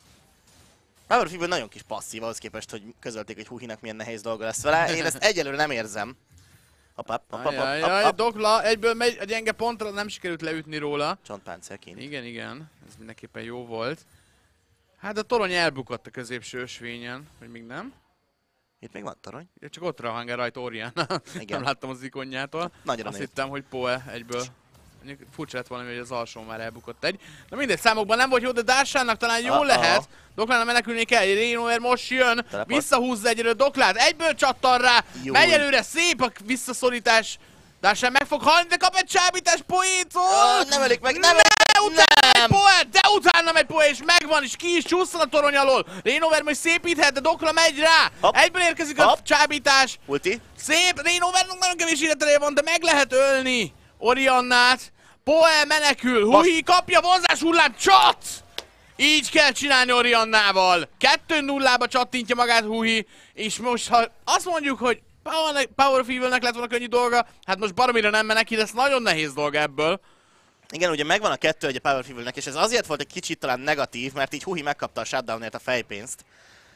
[SPEAKER 2] Power of Evil nagyon kis passzív, ahhoz képest, hogy közölték, hogy Huhinak milyen nehéz dolga lesz vele. Én ezt egyelőre nem érzem. Hopp, hopp, hopp, hopp, hopp,
[SPEAKER 1] Ajajaj,
[SPEAKER 2] hopp.
[SPEAKER 1] Dokla egyből megy a gyenge pontra, nem sikerült leütni róla.
[SPEAKER 2] Csontpáncélként.
[SPEAKER 1] Igen, igen, ez mindenképpen jó volt. Hát a torony elbukott a középső ösvényen, vagy még nem?
[SPEAKER 2] Itt még van torony.
[SPEAKER 1] Csak ott rahangál rajta Orianna. Nem láttam az ikonjától.
[SPEAKER 2] Nagyra
[SPEAKER 1] Azt
[SPEAKER 2] nőtt.
[SPEAKER 1] hittem, hogy Poe egyből. Mondjuk furcsa lett valami, hogy az alsón már elbukott egy. Na mindegy, számokban nem volt jó, de Darshannak talán jó
[SPEAKER 2] Uh-oh.
[SPEAKER 1] lehet. Doklának menekülni kell, Reignover most jön,
[SPEAKER 2] Teleport.
[SPEAKER 1] visszahúzza egyről Doklát, egyből csattan rá,
[SPEAKER 2] Jó.
[SPEAKER 1] megy előre, szép a visszaszorítás. Darshan meg fog halni, de kap egy csábítás Poétól!
[SPEAKER 2] Oh, nem ölik meg, nem
[SPEAKER 1] Ne,
[SPEAKER 2] ölik
[SPEAKER 1] utána
[SPEAKER 2] nem!
[SPEAKER 1] megy Poe, de utána megy Poe, és megvan, és ki is csúszson a torony alól. Reignover most szépíthet, de Dokla megy rá.
[SPEAKER 2] Hopp.
[SPEAKER 1] Egyből érkezik a
[SPEAKER 2] Hopp.
[SPEAKER 1] csábítás.
[SPEAKER 2] Ulti.
[SPEAKER 1] Szép, Reignovernek nagyon kevés életereje van, de meg lehet ölni Oriannát. Poe menekül, Huhi kapja vonzás hullám, csat! Így kell csinálni Oriannával. kettő nullába csattintja magát Huhi, és most ha azt mondjuk, hogy Power of Evilnek lett volna könnyű dolga, hát most baromira nem menek ki, lesz nagyon nehéz dolga ebből.
[SPEAKER 2] Igen, ugye megvan a kettő egy a Power of Evilnek, és ez azért volt egy kicsit talán negatív, mert így Huhi megkapta a shutdownért a fejpénzt.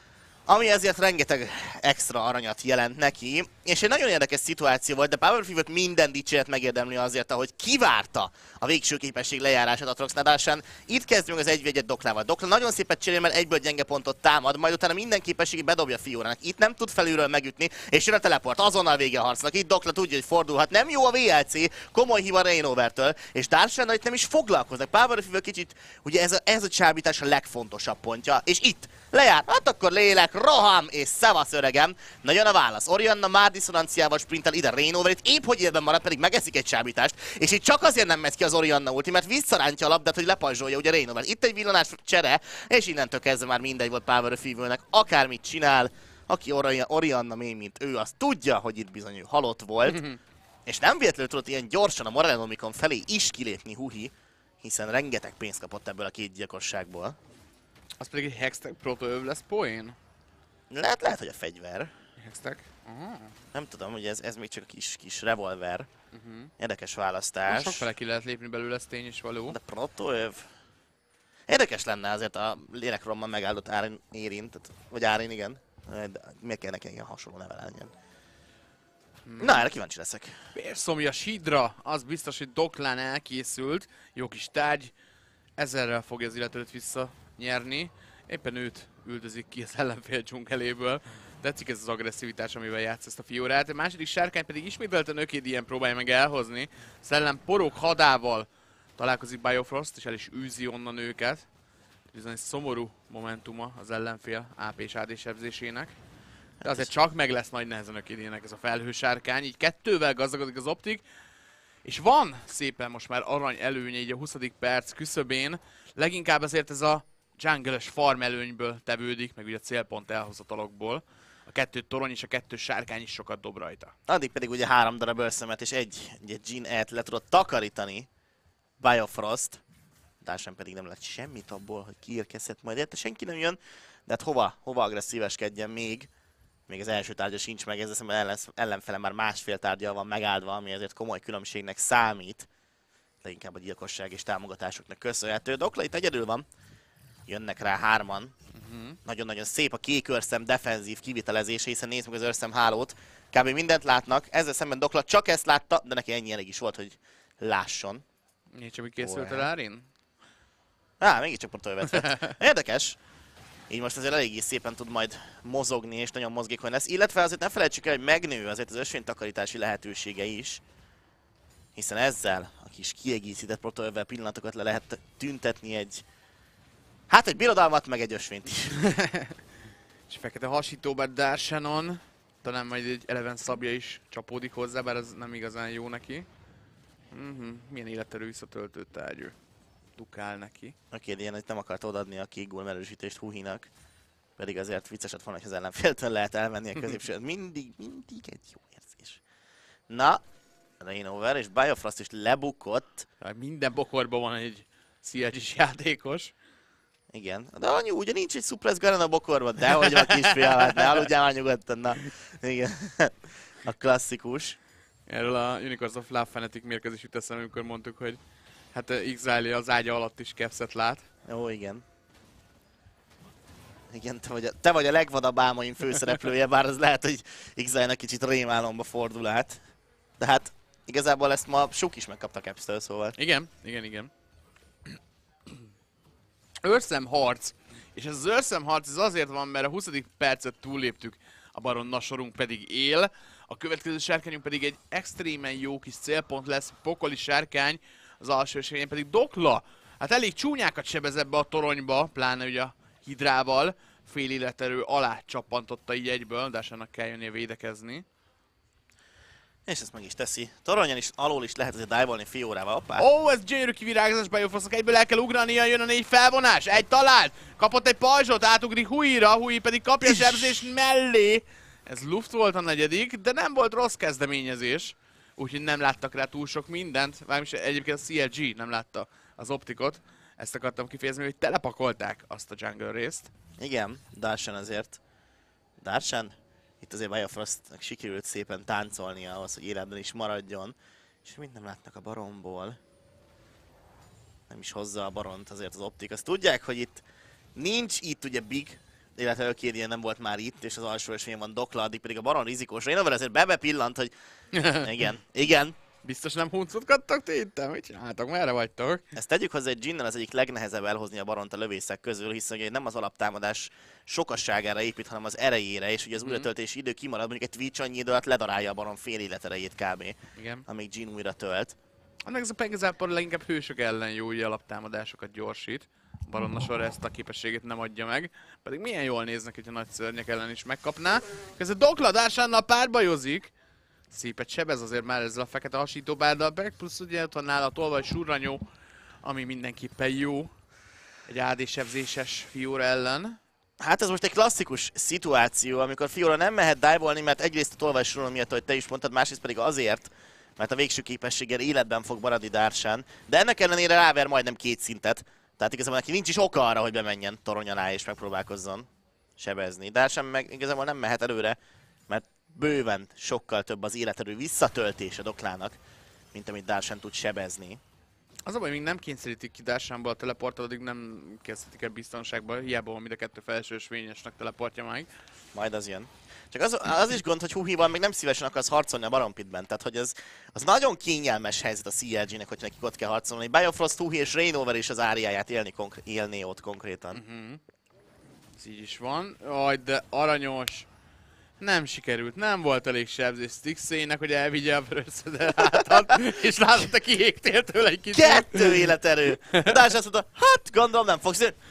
[SPEAKER 2] Ami ezért rengeteg extra aranyat jelent neki, és egy nagyon érdekes szituáció volt, de Power of Evil minden dicséret megérdemli azért, ahogy kivárta a végső képesség lejárását Atroxnál Darshan. Itt kezdünk az egy egyet Doklával. Dokla nagyon szépet cserél, mert egyből gyenge pontot támad, majd utána minden képességét bedobja Fiorának. Itt nem tud felülről megütni, és jön a teleport, azonnal vége a harcnak. Itt Dokla tudja, hogy fordulhat. Nem jó a vé el cé, komoly hiba Reignovertől, és Darshannal itt nem is foglalkoznak. Power of Evil kicsit, ugye ez a, ez a csábítás a legfontosabb pontja, és itt lejár, hát akkor lélek, roham és szevasz öregem. Na jön a válasz. Orianna már diszonanciával sprintel ide Reignover, itt épp hogy életben marad, pedig megeszik egy csábítást. És itt csak azért nem megy ki az Orianna ulti, mert visszarántja a labdát, hogy lepajzsolja ugye Reignover. Itt egy villanás csere, és innentől kezdve már mindegy volt Power of Evilnek. Akármit csinál, aki Ori- Orianna mély, mint ő, az tudja, hogy itt bizony ő halott volt. És nem véletlenül tudott ilyen gyorsan a Morellonomicon felé is kilépni Huhi, hiszen rengeteg pénzt kapott ebből a két gyilkosságból.
[SPEAKER 1] Az pedig egy Hextech protoöv lesz poén?
[SPEAKER 2] Lehet, lehet, hogy a fegyver.
[SPEAKER 1] Hextech? Aha.
[SPEAKER 2] Nem tudom, hogy ez, ez még csak a kis, kis revolver.
[SPEAKER 1] Uh-huh.
[SPEAKER 2] Érdekes választás.
[SPEAKER 1] Sokfele ki lehet lépni belőle, ez tény is való.
[SPEAKER 2] De protoöv. Érdekes lenne azért a lélekromban megáldott Árin érint, vagy Árin, igen. De miért kell neki ilyen hasonló neve legyen? Hmm. Na, erre kíváncsi leszek.
[SPEAKER 1] Vérszomja Sidra, az biztos, hogy Doklán elkészült. Jó kis tárgy. Ezerrel fogja az illetőt visszanyerni. Éppen őt üldözik ki az ellenfél dzsungeléből. Tetszik ez az agresszivitás, amivel játsz ezt a Fiorát. A második sárkány pedig ismételten Ökéd ilyen próbálja meg elhozni. Szellem porok hadával találkozik Biofrost, és el is űzi onnan őket. Bizony szomorú momentuma az ellenfél á pé és á dé sebzésének. De azért csak meg lesz nagy nehezen Ökédének ez a felhősárkány. Így kettővel gazdagodik az optik. És van szépen most már arany előnye így a huszadik perc küszöbén. Leginkább azért ez a jungle-ös farm előnyből tevődik, meg ugye a célpont elhozatalokból. a kettő torony és a kettő sárkány is sokat dob rajta.
[SPEAKER 2] Addig pedig ugye három darab őrszemet és egy, egy Jhin-et le tudott takarítani Biofrost. Dársán pedig nem lett semmit abból, hogy kiérkezhet majd érte. Senki nem jön, de hát hova, hova agresszíveskedjen még? Még az első tárgya sincs meg, ez eszemben ellen, ellenfele már másfél tárgyal van megáldva, ami ezért komoly különbségnek számít. De inkább a gyilkosság és támogatásoknak köszönhető. Dokla itt egyedül van. Jönnek rá hárman. Nagyon-nagyon uh-huh. szép a kék őrszem defenzív kivitelezése, hiszen nézd meg az őrszem hálót. Kb. Mindent látnak, ezzel szemben Dokla csak ezt látta, de neki ennyi elég is volt, hogy lásson.
[SPEAKER 1] Nincs, ami készült el Arin?
[SPEAKER 2] Á, mégiscsak portoljövet vett. Érdekes. Így most azért eléggé szépen tud majd mozogni, és nagyon mozgékony lesz. Illetve azért ne felejtsük el, hogy megnő azért az ösvénytakarítási lehetősége is. Hiszen ezzel a kis kiegészített protoövel pillanatokat le lehet tüntetni egy... Hát egy birodalmat, meg egy ösvényt is.
[SPEAKER 1] És fekete hasító, bár Darshanon. Talán majd egy eleven szabja is csapódik hozzá, bár ez nem igazán jó neki. Uh-huh. Milyen életerő visszatöltő tárgy. Dukál neki.
[SPEAKER 2] Oké, de ilyen, hogy nem akart odaadni a kék gól erősítést Huhinak. Pedig azért vicces lett volna, hogy az ellenféltől lehet elmenni a középső. mindig, mindig egy jó érzés. Na, Reignover és Biofrost is lebukott.
[SPEAKER 1] Minden bokorban van egy cé el gés játékos.
[SPEAKER 2] Igen, de anyu, ugye nincs egy Suppress Garen a bokorban, dehogy van kisfiam, hát ne aludjál már nyugodtan, na. Igen, a klasszikus.
[SPEAKER 1] Erről a Unicorns of Love Fanatic mérkőzés jut eszembe, amikor mondtuk, hogy hát X-Riley az ágya alatt is capset lát.
[SPEAKER 2] Ó, igen. Igen, te vagy a, te vagy a legvadabb álmaim főszereplője, bár az lehet, hogy X-Riley-nek kicsit rémálomba fordul át. De hát igazából ezt ma sok is megkapta Caps-től, szóval.
[SPEAKER 1] Igen, igen, igen. Őrszem harc. És ez az őrszem harc ez azért van, mert a huszadik percet túlléptük, a Baron nasorunk pedig él. A következő sárkányunk pedig egy extrémen jó kis célpont lesz, pokoli sárkány, az alsó esélyén pedig Dokla. Hát elég csúnyákat sebez ebbe a toronyba, pláne ugye a hidrával. Fél életerő alá csappantotta így egyből, Dashannak kell jönnie védekezni.
[SPEAKER 2] És ezt meg is teszi. Toronyon is, alól is lehet azért dive-olni Fiórával. Hoppá!
[SPEAKER 1] Ó, oh, ez gyönyörű kivirágozás Biofrostnak, egyből el kell ugrania, jön a négy felvonás, egy talált, kapott egy pajzsot, átugrik Huira, Hui pedig kapja a sebzést mellé. Ez luft volt a negyedik, de nem volt rossz kezdeményezés. Úgyhogy nem láttak rá túl sok mindent, vágis egyébként a cé el gé nem látta az optikot. Ezt akartam kifejezni, hogy telepakolták azt a jungle részt.
[SPEAKER 2] Igen, Darshan azért. Darshan? Itt azért Biofrostnak sikerült szépen táncolnia ahhoz, hogy életben is maradjon. És mind nem látnak a Baronból. Nem is hozza a Baront azért az optik. Azt tudják, hogy itt nincs itt ugye Big, illetve Ökédien nem volt már itt, és az alsó esélyen van Dokla, addig pedig a Baron rizikós. Reignover azért bebe pillant, hogy igen, igen.
[SPEAKER 1] Biztos nem huncutkodtak ti itt? Mit csináltak? Merre vagytok?
[SPEAKER 2] Ezt tegyük hozzá, egy Jhinnel az egyik legnehezebb elhozni a Baront a lövészek közül, hiszen ugye nem az alaptámadás sokasságára épít, hanem az erejére, és ugye az mm. újratöltési idő kimarad, mondjuk egy Twitch annyi idő alatt ledarálja a Baron fél életerejét kb.
[SPEAKER 1] Igen.
[SPEAKER 2] Amíg Jhin újra tölt.
[SPEAKER 1] Annak ez a Pengazápor leginkább hősök ellen jó, ugye alaptámadásokat gyorsít. Baronna sorra ezt a képességét nem adja meg. Pedig milyen jól néznek, hogyha nagy szörnyek ellen is megkapná. Ez a Dokla Darshannal párbajozik. Szépet sebez azért már ezzel a fekete hasítóbárdal, plusz ugye ott van nála a tolvaj surranyó, ami mindenképpen jó. Egy á dé sebzéses Fiora ellen.
[SPEAKER 2] Hát ez most egy klasszikus szituáció, amikor Fiora nem mehet dive-olni, mert egyrészt a tolvaj surranyó miatt, ahogy te is mondtad, másrészt pedig azért, mert a végső képességgel életben fog maradni Darshan. De ennek ellenére ráver majdnem két szintet. Tehát igazából neki nincs is oka arra, hogy bemenjen torony alá és megpróbálkozzon sebezni. Darshan meg igazából nem mehet előre, mert bőven sokkal több az életerő visszatöltése Doklának, mint amit Darshan tud sebezni.
[SPEAKER 1] Az a baj, még nem kényszerítik ki Darshanból a teleportot, addig nem kezdhetik el biztonságba, hiába van mind a kettő felső ösvényesnek teleportja meg.
[SPEAKER 2] Majd az jön. Csak az, az is gond, hogy Huhival még nem szívesen akarsz harcolni a Baron Pitben, tehát hogy az, az nagyon kényelmes helyzet a cé el gének, hogy nekik ott kell harcolni. Biofrost, Huhi és Reignover is az áriáját élni konkr- élné ott konkrétan.
[SPEAKER 1] Uh-huh. Ez így is van. Aj, de aranyos. Nem sikerült, nem volt elég sebzés Stixének, hogy elvigye a vörösszödet hátat, és látod, te kiégtél tőle egy kicsit.
[SPEAKER 2] Kettő életerő! Darshan azt mondta, hát gondolom nem fogsz jönni.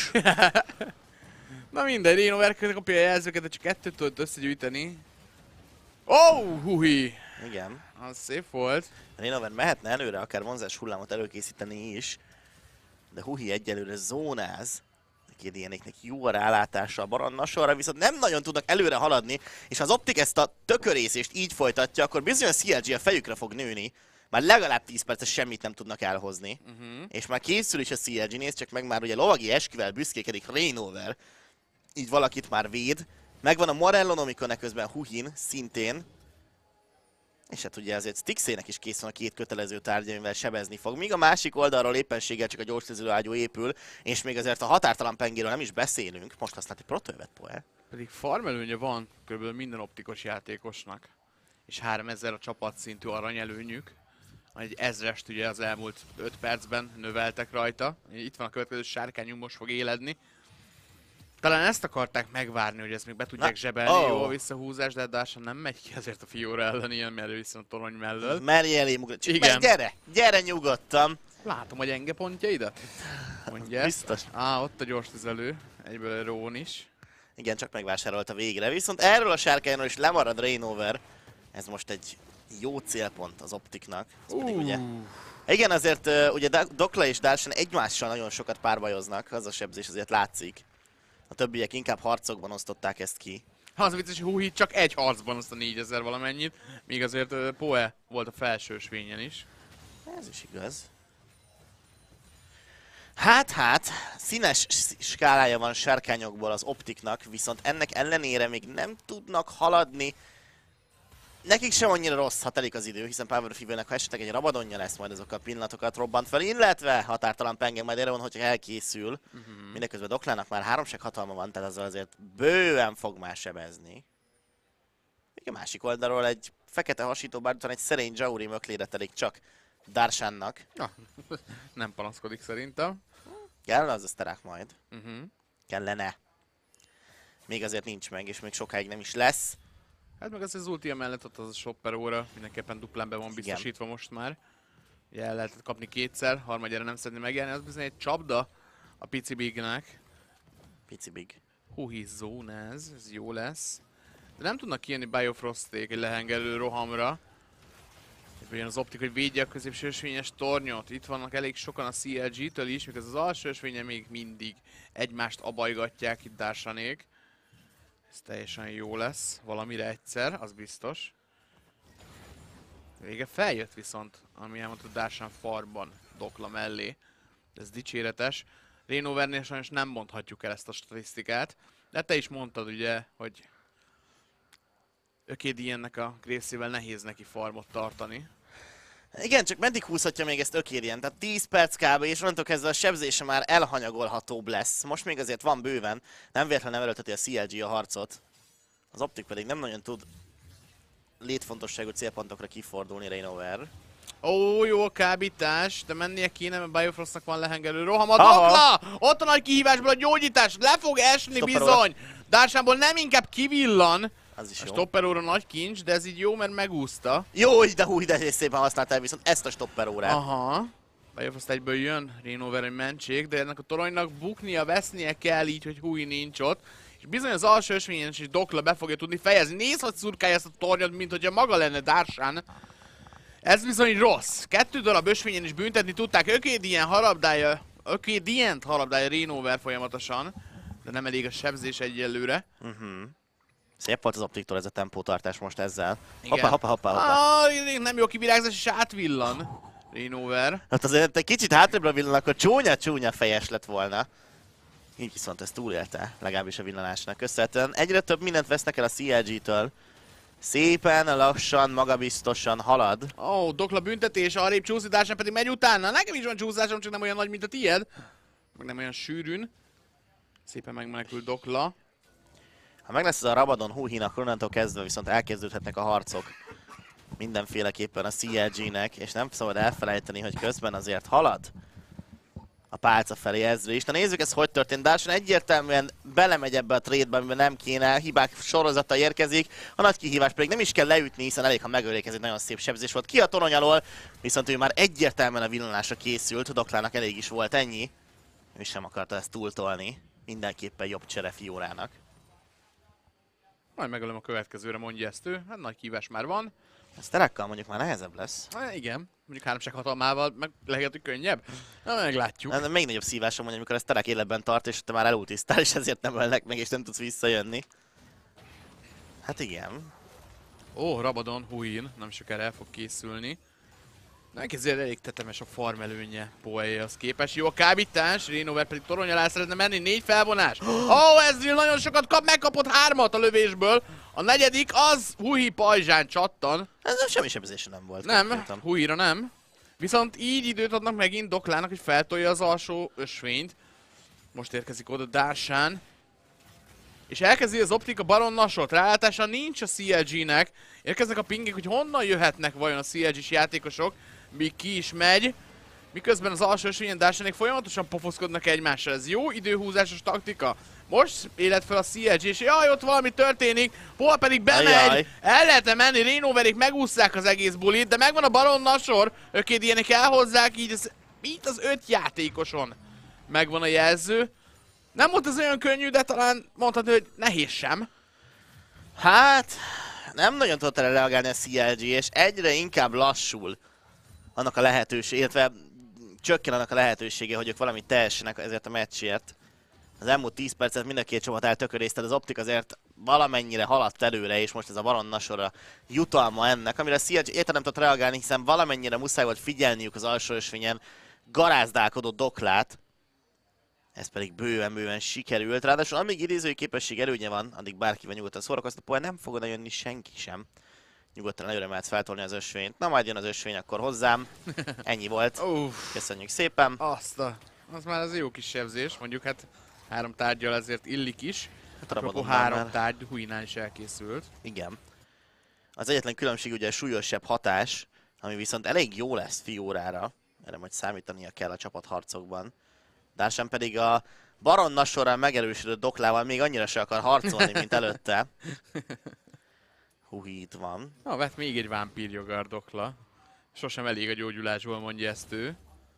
[SPEAKER 1] Na mindegy, Reignover kapja a jelzőket, de csak kettőt tudott összegyűjteni. Oh, Huhi!
[SPEAKER 2] Igen.
[SPEAKER 1] Az szép volt.
[SPEAKER 2] Reignover mehetne előre, akár vonzás hullámot előkészíteni is, de Huhi egyelőre zónáz. ökédénéknek jó a rálátása a Baronna sorra, viszont nem nagyon tudnak előre haladni, és ha az Optik ezt a tökörészést így folytatja, akkor bizony a cé el gé a fejükre fog nőni. Már legalább tíz percet semmit nem tudnak elhozni. Uh-huh. És már készül is a cé el gé, nézd csak meg, már ugye lovagi esküvel büszkékedik Reignover. Így valakit már véd. Megvan a Morellon, amikor közben Huhin szintén. És hát ugye azért Stixének is kész van a két kötelező tárgya, amivel sebezni fog. Míg a másik oldalról éppenséggel csak a gyorstüzelő ágyú épül, és még azért a határtalan pengéről nem is beszélünk. Most használt egy protoövet, Poe.
[SPEAKER 1] Pedig farmelőnye van kb. Minden optikus játékosnak. És háromezer a csapatszintű aranyelőnyük. Egy ezrest ugye az elmúlt öt percben növeltek rajta. Itt van a következő sárkányunk, most fog éledni. Talán ezt akarták megvárni, hogy ezt még be tudják zsebelni, oh. Jó a visszahúzás, de Darsan nem megy ki azért a Fiora ellen ilyen, mert ő viszont torony mellől.
[SPEAKER 2] Merj elé ugrani. Igen. Gyere, gyere nyugodtan.
[SPEAKER 1] Látom a gyenge pontjaidat. Mondja
[SPEAKER 2] biztos.
[SPEAKER 1] Á, ott a gyors tüzelő, egyből Rón is.
[SPEAKER 2] Igen, csak megvásárolta végre. Viszont erről a sárkányról is lemarad Reignover. Ez most egy jó célpont az Optiknak. Ez pedig ugye... Igen, azért uh, ugye Dokla és Darsan egymással nagyon sokat párbajoznak, az a sebzés azért látszik. A többiek inkább harcokban osztották ezt ki.
[SPEAKER 1] Ha az vicces, hogy Huhi csak egy harcban azt a négyezer valamennyit, míg azért uh, Poe volt a felső ösvényen is.
[SPEAKER 2] Ez is igaz. Hát, hát, színes skálája van sárkányokból az Optiknak, viszont ennek ellenére még nem tudnak haladni. Nekik sem annyira rossz, ha telik az idő, hiszen Power of Evil-nek, ha esetleg egy rabadonja lesz, majd azokkal a pillanatokat robbant fel, illetve határtalan penge majd erre van, hogyha elkészül. Uh-huh. Mindeközben Doklának már háromság hatalma van, tehát azzal azért bőven fog már sebezni. Még a másik oldalról egy fekete hasító, bár utána egy szerény Jauri möklére telik csak Darsannak.
[SPEAKER 1] Ja, nem panaszkodik szerintem.
[SPEAKER 2] Kell az eszterák majd.
[SPEAKER 1] Uh-huh.
[SPEAKER 2] Kellene. Még azért nincs meg, és még sokáig nem is lesz.
[SPEAKER 1] Hát meg az az ultia mellett ott az a shopper óra mindenképpen duplán be van biztosítva. Igen. Most már. Ugye el lehetett kapni kétszer, harmadjára nem szeretné megjelenni, az bizony egy csapda a Pici Bignek.
[SPEAKER 2] Pici Big.
[SPEAKER 1] Huhi zone ez, ez jó lesz. De nem tudnak kijönni Biofrosték egy lehengelő rohamra. Jön az Optik, hogy védje a középső ösvényes tornyot. Itt vannak elég sokan a cé el gé-től is, mikor az alsó ösvényen még mindig egymást abajgatják itt Darsanék. Ez teljesen jó lesz, valamire egyszer, az biztos. Vége feljött viszont, ami elmondott Darsan farmban Dokla mellé. Ez dicséretes. Reignovernél sajnos nem mondhatjuk el ezt a statisztikát. De te is mondtad ugye, hogy ökédénnek a Graves-ével nehéz neki farmot tartani.
[SPEAKER 2] Igen, csak meddig húzhatja még ezt ökédén? Tehát tíz perc kb. És onnantól kezdve a sebzése már elhanyagolhatóbb lesz. Most még azért van bőven, nem véletlenül nem erőlteti a cé el gé a harcot. Az Optik pedig nem nagyon tud létfontosságú célpontokra kifordulni Reignover.
[SPEAKER 1] Ó, jó a kábítás, de mennie kéne, mert Biofrostnak van lehengelő roham. A Dokla! Ott a nagy kihívásból a gyógyítás, le fog esni Stopper bizony! Darsanból nem inkább kivillan.
[SPEAKER 2] Az is
[SPEAKER 1] a
[SPEAKER 2] jó.
[SPEAKER 1] stopper óra nagy kincs, de ez így jó, mert megúszta.
[SPEAKER 2] Jó, de hú, de szépen használtál viszont ezt a stopper órát.
[SPEAKER 1] Aha. Biofrost egyből jön, Reignover, hogy mentség, de ennek a toronynak buknia, vesznie kell így, hogy Huhi nincs ott. És bizony az alsó ösvényen is Dokla be fogja tudni fejezni. Nézd, hogy szurkálja ezt a tornyot, mint hogyha maga lenne Darsan. Ez bizony rossz. Kettő darab ösvényen is büntetni tudták. Ökédien harabdálja, Ökédient harabdálja Reignover folyamatosan. De nem elég a sebzés egyelőre.
[SPEAKER 2] Uh-huh. Szép volt az Optiktól ez a tempótartás most ezzel.
[SPEAKER 1] Igen.
[SPEAKER 2] Hoppá, hoppá, hoppá, hoppá.
[SPEAKER 1] Ah, nem jó kivirágzás, és átvillan Reignover.
[SPEAKER 2] Hát azért egy kicsit hátrébbre villan, akkor csúnya-csúnya fejes lett volna. Így viszont ezt túlélte, legalábbis a villanásnak köszönhetően. Egyre több mindent vesznek el a cé el gé-től. Szépen, lassan, magabiztosan halad.
[SPEAKER 1] Ó, oh, Dokla büntetés, arrébb csúszik, Darsan pedig megy utána. Nekem is van csúszásom, csak nem olyan nagy, mint a tiéd. Meg nem olyan sűrűn. Szépen megmenekült Dokla.
[SPEAKER 2] Ha meg lesz ez a Rabadon Huhinak, onnantól kezdve viszont elkezdődhetnek a harcok. Mindenféleképpen a cé el gé-nek, és nem szabad elfelejteni, hogy közben azért halad a pálca felé ezre is. Na nézzük, ez hogy történt. Darsan egyértelműen belemegy ebbe a trade-be, amiben nem kéne, hibák sorozata érkezik. A nagy kihívás pedig nem is kell leütni, hiszen elég, ha megölik, ez egy nagyon szép sebzés volt ki a torony alól, viszont ő már egyértelműen a villanásra készült, Doklának elég is volt ennyi. Ő sem akarta ezt túltolni. Mindenképpen jobb csere Fiorának.
[SPEAKER 1] Majd megölöm a következőre, mondja ezt ő. Hát nagy kihívás már van.
[SPEAKER 2] Ez terekkal mondjuk már nehezebb lesz.
[SPEAKER 1] Hát igen, mondjuk háromság hatalmával meg lehet, hogy könnyebb. Na, meglátjuk.
[SPEAKER 2] Ez még nagyobb szívásom mondja, amikor ez terek életben tart, és te már elultisztál, és ezért nem ölnek meg, és nem tudsz visszajönni. Hát igen.
[SPEAKER 1] Ó, Rabadon, Huin, nem sokára el fog készülni. Neki azért elég tetemes a farm előnye Poehoz képest. Jó a kábítás, Reinover pedig torony alá szeretne menni, négy felvonás. Ó, oh, Ezreal nagyon sokat kap, megkapott hármat a lövésből. A negyedik az Hui pajzsán csattan.
[SPEAKER 2] Ez semmi sebzése nem volt.
[SPEAKER 1] Nem,
[SPEAKER 2] konkrétan.
[SPEAKER 1] Huira nem. Viszont így időt adnak megint Doklának, hogy feltolja az alsó ösvényt. Most érkezik oda Darshan. És elkezdi az Optika Baron Nashort. Ráadásul nincs a cé el gé-nek. Érkeznek a pingek, hogy honnan jöhetnek vajon a cé el gés játékosok. Míg ki is megy. Miközben az alsó ösvényen Darshanék folyamatosan pofoszkodnak egymással. Ez jó időhúzásos taktika. Most élet fel a cé el gé, és jaj, ott valami történik. Paul pedig bemegy.
[SPEAKER 2] Ajaj.
[SPEAKER 1] El lehetne menni, Reinoverék megúszszák az egész bulit, de megvan a Baron Nashor. Ökéd ilyenek elhozzák, így az, így az öt játékoson megvan a jelző. Nem volt ez olyan könnyű, de talán mondhatni, hogy nehéz sem.
[SPEAKER 2] Hát, nem nagyon tudott erre reagálni a cé el gé, és egyre inkább lassul annak a lehetőség, illetve csökken annak a lehetősége, hogy ők valamit tehessenek ezért a meccsért. Az elmúlt tíz percet mind a két csapat eltökörészte, az Optik azért valamennyire haladt előre, és most ez a Baron Nashor jutalma ennek, amire a cé el gé érte nem tudott reagálni, hiszen valamennyire muszáj volt figyelniük az alsó ösvényen garázdálkodó Doklát. Ez pedig bőven-bőven sikerült, ráadásul amíg idézői képesség előnye van, addig bárkivel nyugodtan szórakoztató, nem fog oda jönni senki sem. Nyugodtan előre mehetsz feltolni az ösvényt. Na majd jön az ösvény akkor hozzám. Ennyi volt.
[SPEAKER 1] Uff,
[SPEAKER 2] Köszönjük szépen.
[SPEAKER 1] azt a... Az már az jó kis sebzés, mondjuk hát három tárgyal ezért illik is.
[SPEAKER 2] Hát a
[SPEAKER 1] Apropó
[SPEAKER 2] Rabadonnál
[SPEAKER 1] három
[SPEAKER 2] már-
[SPEAKER 1] tárgy Huinál is elkészült.
[SPEAKER 2] Igen. Az egyetlen különbség ugye a súlyosabb hatás, ami viszont elég jó lesz Fiorára. Erre majd számítania kell a csapatharcokban. Darshan pedig a Baron Nashorral megerősödött Doklával még annyira se akar harcolni, mint előtte. Huhi itt van.
[SPEAKER 1] Na, vett még egy vámpírjogár Dokla. Sosem elég a gyógyulásból, mondja ezt ő.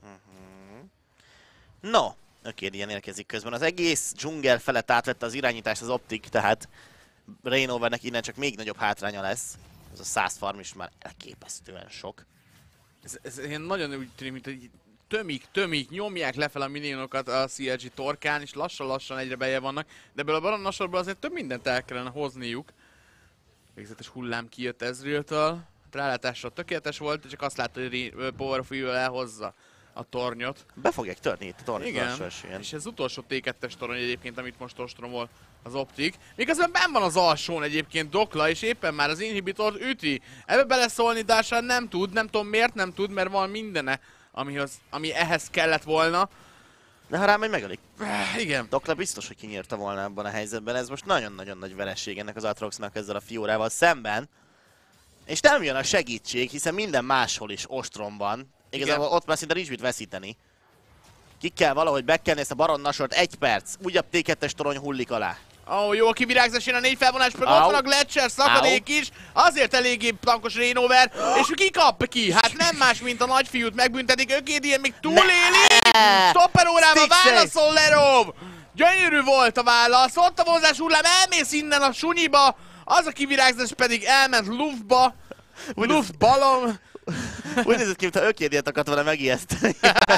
[SPEAKER 2] No, Ökéd ilyen érkezik közben. Az egész dzsungel felett átvette az irányítást az Optik, tehát Reinovernek innen csak még nagyobb hátránya lesz. Ez a száz farm is már elképesztően sok.
[SPEAKER 1] Ez, ez ilyen nagyon úgy tűnik, mint hogy tömik, tömik, nyomják lefelé a minionokat a cé el gé torkán, és lassan-lassan egyre beje vannak. De ebből a Baron Nashorból azért több mindent el kellene hozniuk. Végzetes hullám kijött Ezrealtől. Rálátásra tökéletes volt, csak azt látta, hogy Power of Evil elhozza a tornyot.
[SPEAKER 2] Be fogják törni itt a tornyot az
[SPEAKER 1] Igen,
[SPEAKER 2] alsó ösvényen.
[SPEAKER 1] és ez utolsó té kettes torony egyébként, amit most ostromol az Optik. Miközben benn van az alsón egyébként Dokla, és éppen már az inhibitort üti. Ebbe beleszólni Darshan nem tud, nem tudom miért nem tud, mert van mindene, amihoz, ami ehhez kellett volna.
[SPEAKER 2] De ha rám megy, megölik.
[SPEAKER 1] Igen.
[SPEAKER 2] Dokla biztos, hogy kinyírta volna ebben a helyzetben. Ez most nagyon-nagyon nagy vereség ennek az Aatroxnak ezzel a Fiorával szemben. És nem jön a segítség, hiszen minden máshol is ostromban. Igazából ott már szinte nincs mit veszíteni. Ki kell valahogy bekenni ezt a Baron Nashort, egy perc. Újabb té kettes torony hullik alá.
[SPEAKER 1] Ó, oh, jó a kivirágzás, jön a négy felvonás, meg
[SPEAKER 2] Au.
[SPEAKER 1] ott van a Gletscher szakadék is, azért eléggé tankos Reinover, és ki kap ki? Hát nem más, mint a nagyfiút megbüntetik, Ökédien még túléli! Stopper órával
[SPEAKER 2] Stick
[SPEAKER 1] válaszol Lerov! Gyönyörű volt a válasz, ott a vonzás hullám, elmész innen a sunyiba, az a kivirágzás pedig elment luftba, luft balon.
[SPEAKER 2] Úgy nézett ki, mintha Ökédiet akart volna megijeszteni.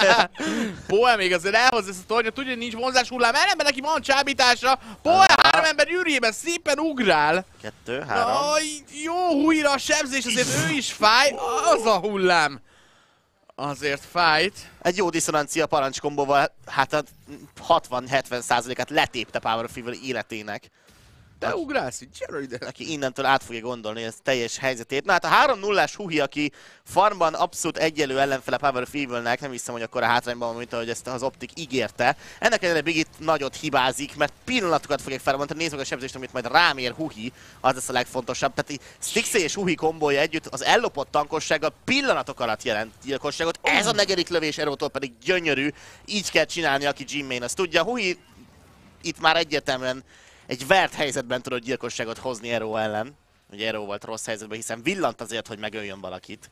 [SPEAKER 1] Poe még azért elhoz ezt a tornyot, tudja, hogy nincs vonzás hullám, ellenben neki van csábítása, Poe három ember gyűrűjében szépen ugrál.
[SPEAKER 2] Kettő, három.
[SPEAKER 1] Aj, jó Huira a sebzés, azért ő is fáj, az a hullám. Azért fájt.
[SPEAKER 2] Egy jó diszonancia parancskombóval, hát a hatvan-hetven százalékát letépte Power of Evil életének.
[SPEAKER 1] Te ugrálsz így, gyere ide.
[SPEAKER 2] Aki innentől át fogja gondolni ez teljes helyzetét. Na hát a három nullás Huhi, aki farmban abszolút egyelő ellenfele Power of Evilnek, nem hiszem, hogy akkor a hátrányban van, mint ahogy ezt az Optik ígérte. Ennek ellenére Big itt nagyot hibázik, mert pillanatokat fogják felbontani. Nézzük a sebzést, amit majd rámér Huhi, az lesz a legfontosabb. Tehát Stixé és Huhi kombója együtt az ellopott tankossággal pillanatok alatt jelent gyilkosságot. Ez a negyedik lövés Erótól pedig gyönyörű, így kell csinálni, aki Jimmane azt tudja. Huhi itt már egyértelműen egy vert helyzetben tudott gyilkosságot hozni Ero ellen. Ugye Ero volt rossz helyzetben, hiszen villant azért, hogy megöljön valakit.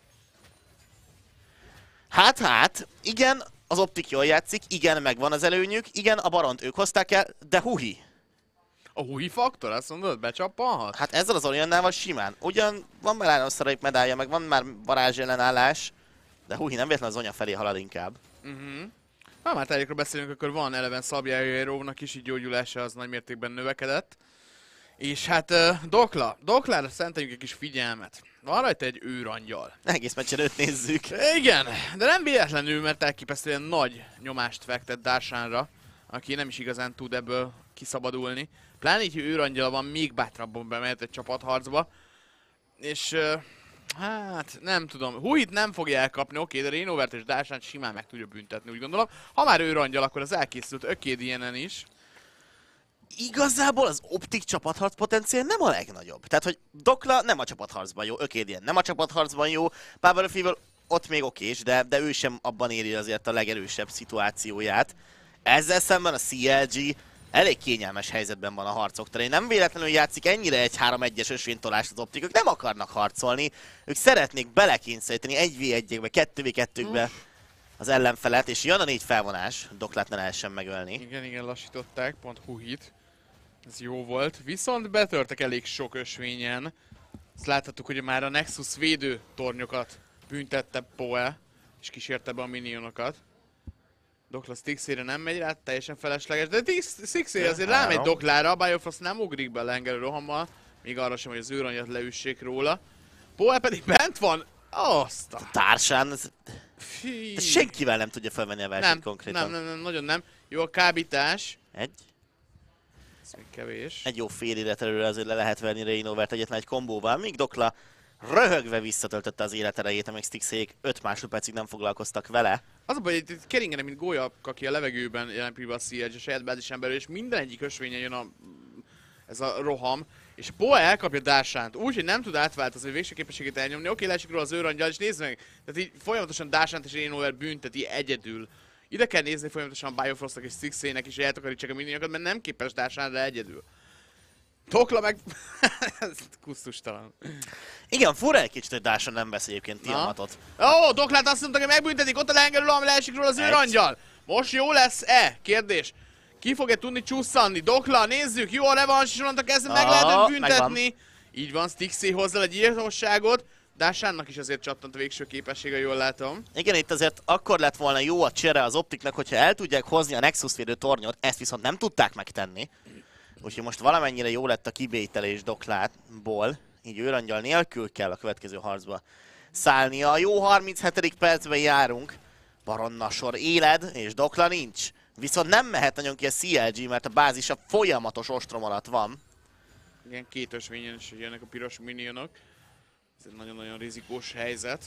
[SPEAKER 2] Hát, hát, igen, az Optik jól játszik, igen, megvan az előnyük, igen, a Baront ők hozták el, de Huhi.
[SPEAKER 1] A Hui faktor, azt mondod, becsappanhat?
[SPEAKER 2] Hát ezzel az Orionnával simán. Ugyan van már Áronszaraik medálja, meg van már varázs ellenállás, de Hui nem véletlenül az Onya felé halad inkább.
[SPEAKER 1] Uh-huh. Ha már tárgyakról beszélünk, akkor van eleven szabjárónak is, így gyógyulása az nagy mértékben növekedett. És hát uh, Dokla, Doklára szenteljünk egy kis figyelmet. Van rajta egy őrangyal.
[SPEAKER 2] Egész meccsen őt nézzük.
[SPEAKER 1] Igen, de nem véletlenül, mert elképesztően nagy nyomást fektet Darshanra, aki nem is igazán tud ebből kiszabadulni. Pláne így, hogy őrangyal van, még bátrabban bemehet egy csapatharcba. És uh, hát nem tudom, Huit nem fogja elkapni, oké, de Reignovert és Darshan simán meg tudja büntetni, úgy gondolom. Ha már őrangyal, akkor az elkészült Ökédienen is.
[SPEAKER 2] Igazából az Optik csapatharc potenciál nem a legnagyobb. Tehát, hogy Dokla nem a csapatharcban jó, Ökédien nem a csapatharcban jó, Power of Evil ott még okés, de, de ő sem abban éri azért a legerősebb szituációját. Ezzel szemben a cé el gé elég kényelmes helyzetben van a harcok terén. Nem véletlenül játszik ennyire egy három egyes ösvénytolást az Optik, ők nem akarnak harcolni, ők szeretnék belekényszeríteni egy vé egyekbe, kettő vé kettőkbe az ellenfelet, és jön a négy felvonás, Doklát ne lehessen megölni.
[SPEAKER 1] Igen, igen, lassították, pont Huhit. Ez jó volt, viszont betörtek elég sok ösvényen. Azt láthattuk, hogy már a Nexus védő tornyokat büntette Poe, és kísérte be a minionokat. Dokla Stixére nem megy rá, teljesen felesleges, de Stixére azért rámegy Doklára, a Biofrost nem ugrik be a lengerő rohammal, még arra sem, hogy az őrangyat leüssék róla. Poe pedig bent van, azt a...
[SPEAKER 2] Társán, ez...
[SPEAKER 1] Fí...
[SPEAKER 2] de senkivel nem tudja felvenni a versenyt
[SPEAKER 1] nem,
[SPEAKER 2] konkrétan.
[SPEAKER 1] Nem, nem, nem, nagyon nem. Jó a kábítás.
[SPEAKER 2] Egy.
[SPEAKER 1] Ez még kevés.
[SPEAKER 2] Egy jó fél élet előre azért le lehet venni Reignovert egyetlen egy kombóval, míg Dokla röhögve visszatöltötte az életerejét, amíg Stixék öt másodpercig nem foglalkoztak vele.
[SPEAKER 1] Az a baj, hogy itt keringene, mint gólya, aki a levegőben jelen pillanatban a cé el gé, a saját bázisán belül, és minden egyik ösvényen jön a, ez a roham, és Poe elkapja Darshant úgy, hogy nem tud átváltozni, hogy végső képességét elnyomni. Oké, leesik róla az őrangyal, és nézd meg, tehát így folyamatosan Darshant és Reignover bünteti egyedül. Ide kell nézni folyamatosan Biofrostnak és Stixének is, hogy eltakarítsák a minionyokat, mert nem képes Darshanra egyedül. Dokla meg... ez kusztustalan.
[SPEAKER 2] Igen, fura egy kicsit, hogy Darshan nem vesz egyébként Tiamatot.
[SPEAKER 1] Ó, oh, Doklát azt mondta, hogy megbüntetik, ott a lengerül, ami leesik róla az őrangyal. Most jó lesz-e? Kérdés. Ki fogja tudni csusszanni? Dokla, nézzük, jó a revanш, és onnantól kezdve meg lehet őt büntetni. Megvan. Így van, Stixé hozzá egy írtóságot. Darshannak is azért csattant a végső képessége, jól látom.
[SPEAKER 2] Igen, itt azért akkor lett volna jó a csere az Optiknak, hogyha el tudják hozni a Nexus védő tornyot, ezt viszont nem tudták megtenni. Úgyhogy most valamennyire jó lett a kibételés Doklátból, így őrangyal nélkül kell a következő harcba szállnia. A jó harminchetedik percben járunk, Baron Nashor éled, és Dokla nincs. Viszont nem mehet nagyon ki a cé el gé, mert a bázisa folyamatos ostrom alatt van.
[SPEAKER 1] Igen, két ösvényen is jönnek a piros minionok. Ez egy nagyon-nagyon rizikós helyzet.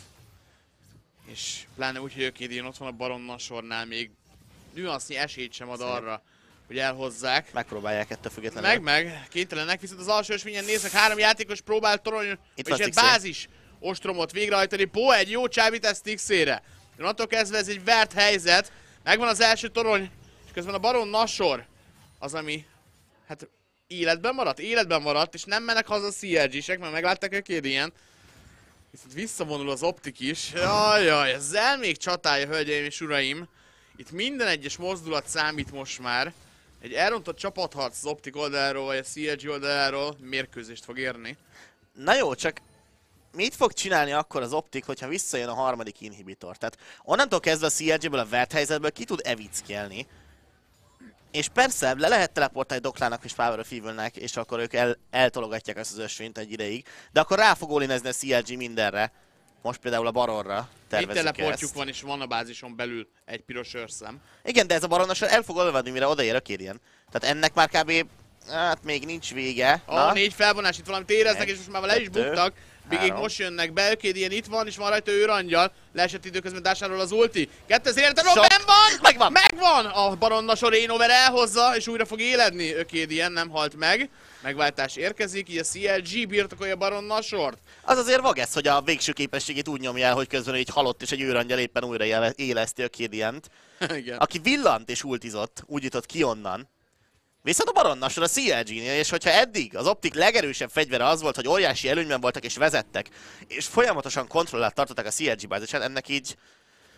[SPEAKER 1] És pláne úgy, hogy Ökédion ott van a Baron Nashornál, még nüansznyi esélyt sem ad arra, hogy elhozzák.
[SPEAKER 2] Megpróbálják ettől függetlenül.
[SPEAKER 1] Meg, meg, kénytelenek, viszont az alsó ösvényen néznek, három játékos próbál torony,
[SPEAKER 2] és
[SPEAKER 1] egy bázis ostromot végrehajtani. Poe egy jó csábítás Stixére. Onnantól kezdve ez egy vert helyzet, megvan az első torony, és közben a Baron Nashor az, ami hát életben maradt, életben maradt, és nem mennek haza a cé el gé-sek, mert meglátták Ökédient. Viszont visszavonul az Optik is. Jajjaj, ezzel még csatája, hölgyeim és uraim. Itt minden egyes mozdulat számít most már. Egy elrontott csapatharc az Optik oldaláról, vagy a cé el gé oldaláról mérkőzést fog érni.
[SPEAKER 2] Na jó, csak mit fog csinálni akkor az Optik, hogyha visszajön a harmadik inhibitor? Tehát onnantól kezdve a cé el gé-ből a vert helyzetből ki tud evickelni. És persze le lehet teleportálni Doklának és Power of Evil-nek, és akkor ők el, eltologatják ezt az ösvényt egy ideig. De akkor rá fog ólinezni a cé el gé mindenre. Most például a Baronra tervezik.
[SPEAKER 1] Egy teleportjuk van, és van a bázison belül egy piros őrszem.
[SPEAKER 2] Igen, de ez a Baronos el fog olvadni, mire odaér Ökédien. Tehát ennek már kb. Hát még nincs vége.
[SPEAKER 1] Ó, oh, négy felvonás, itt valamit éreznek, egy, és most már le is buktak. Bigék most jönnek be, Ökédien itt van, és van rajta őrangyal. Leesett időközben Darshanról az ulti. Kettőz érte, Robben van!
[SPEAKER 2] Megvan! Megvan!
[SPEAKER 1] A Baron Nashor Reignover elhozza, és újra fog éledni. Ökédien nem halt meg. Megváltás érkezik, így a cé el gé birtokolja Baron Nashort.
[SPEAKER 2] Az azért vagesz, hogy a végső képességét úgy nyomja el, hogy közben egy halott és egy őrangyal éppen újra éleszti Ökédient. Aki villant és ultizott, úgy jutott ki onnan. Viszont a Baron Nashor a cé el gé-nél, és hogyha eddig az Optik legerősebb fegyvere az volt, hogy óriási előnyben voltak és vezettek, és folyamatosan kontrollált tartották a cé el gé bázisát, ennek így...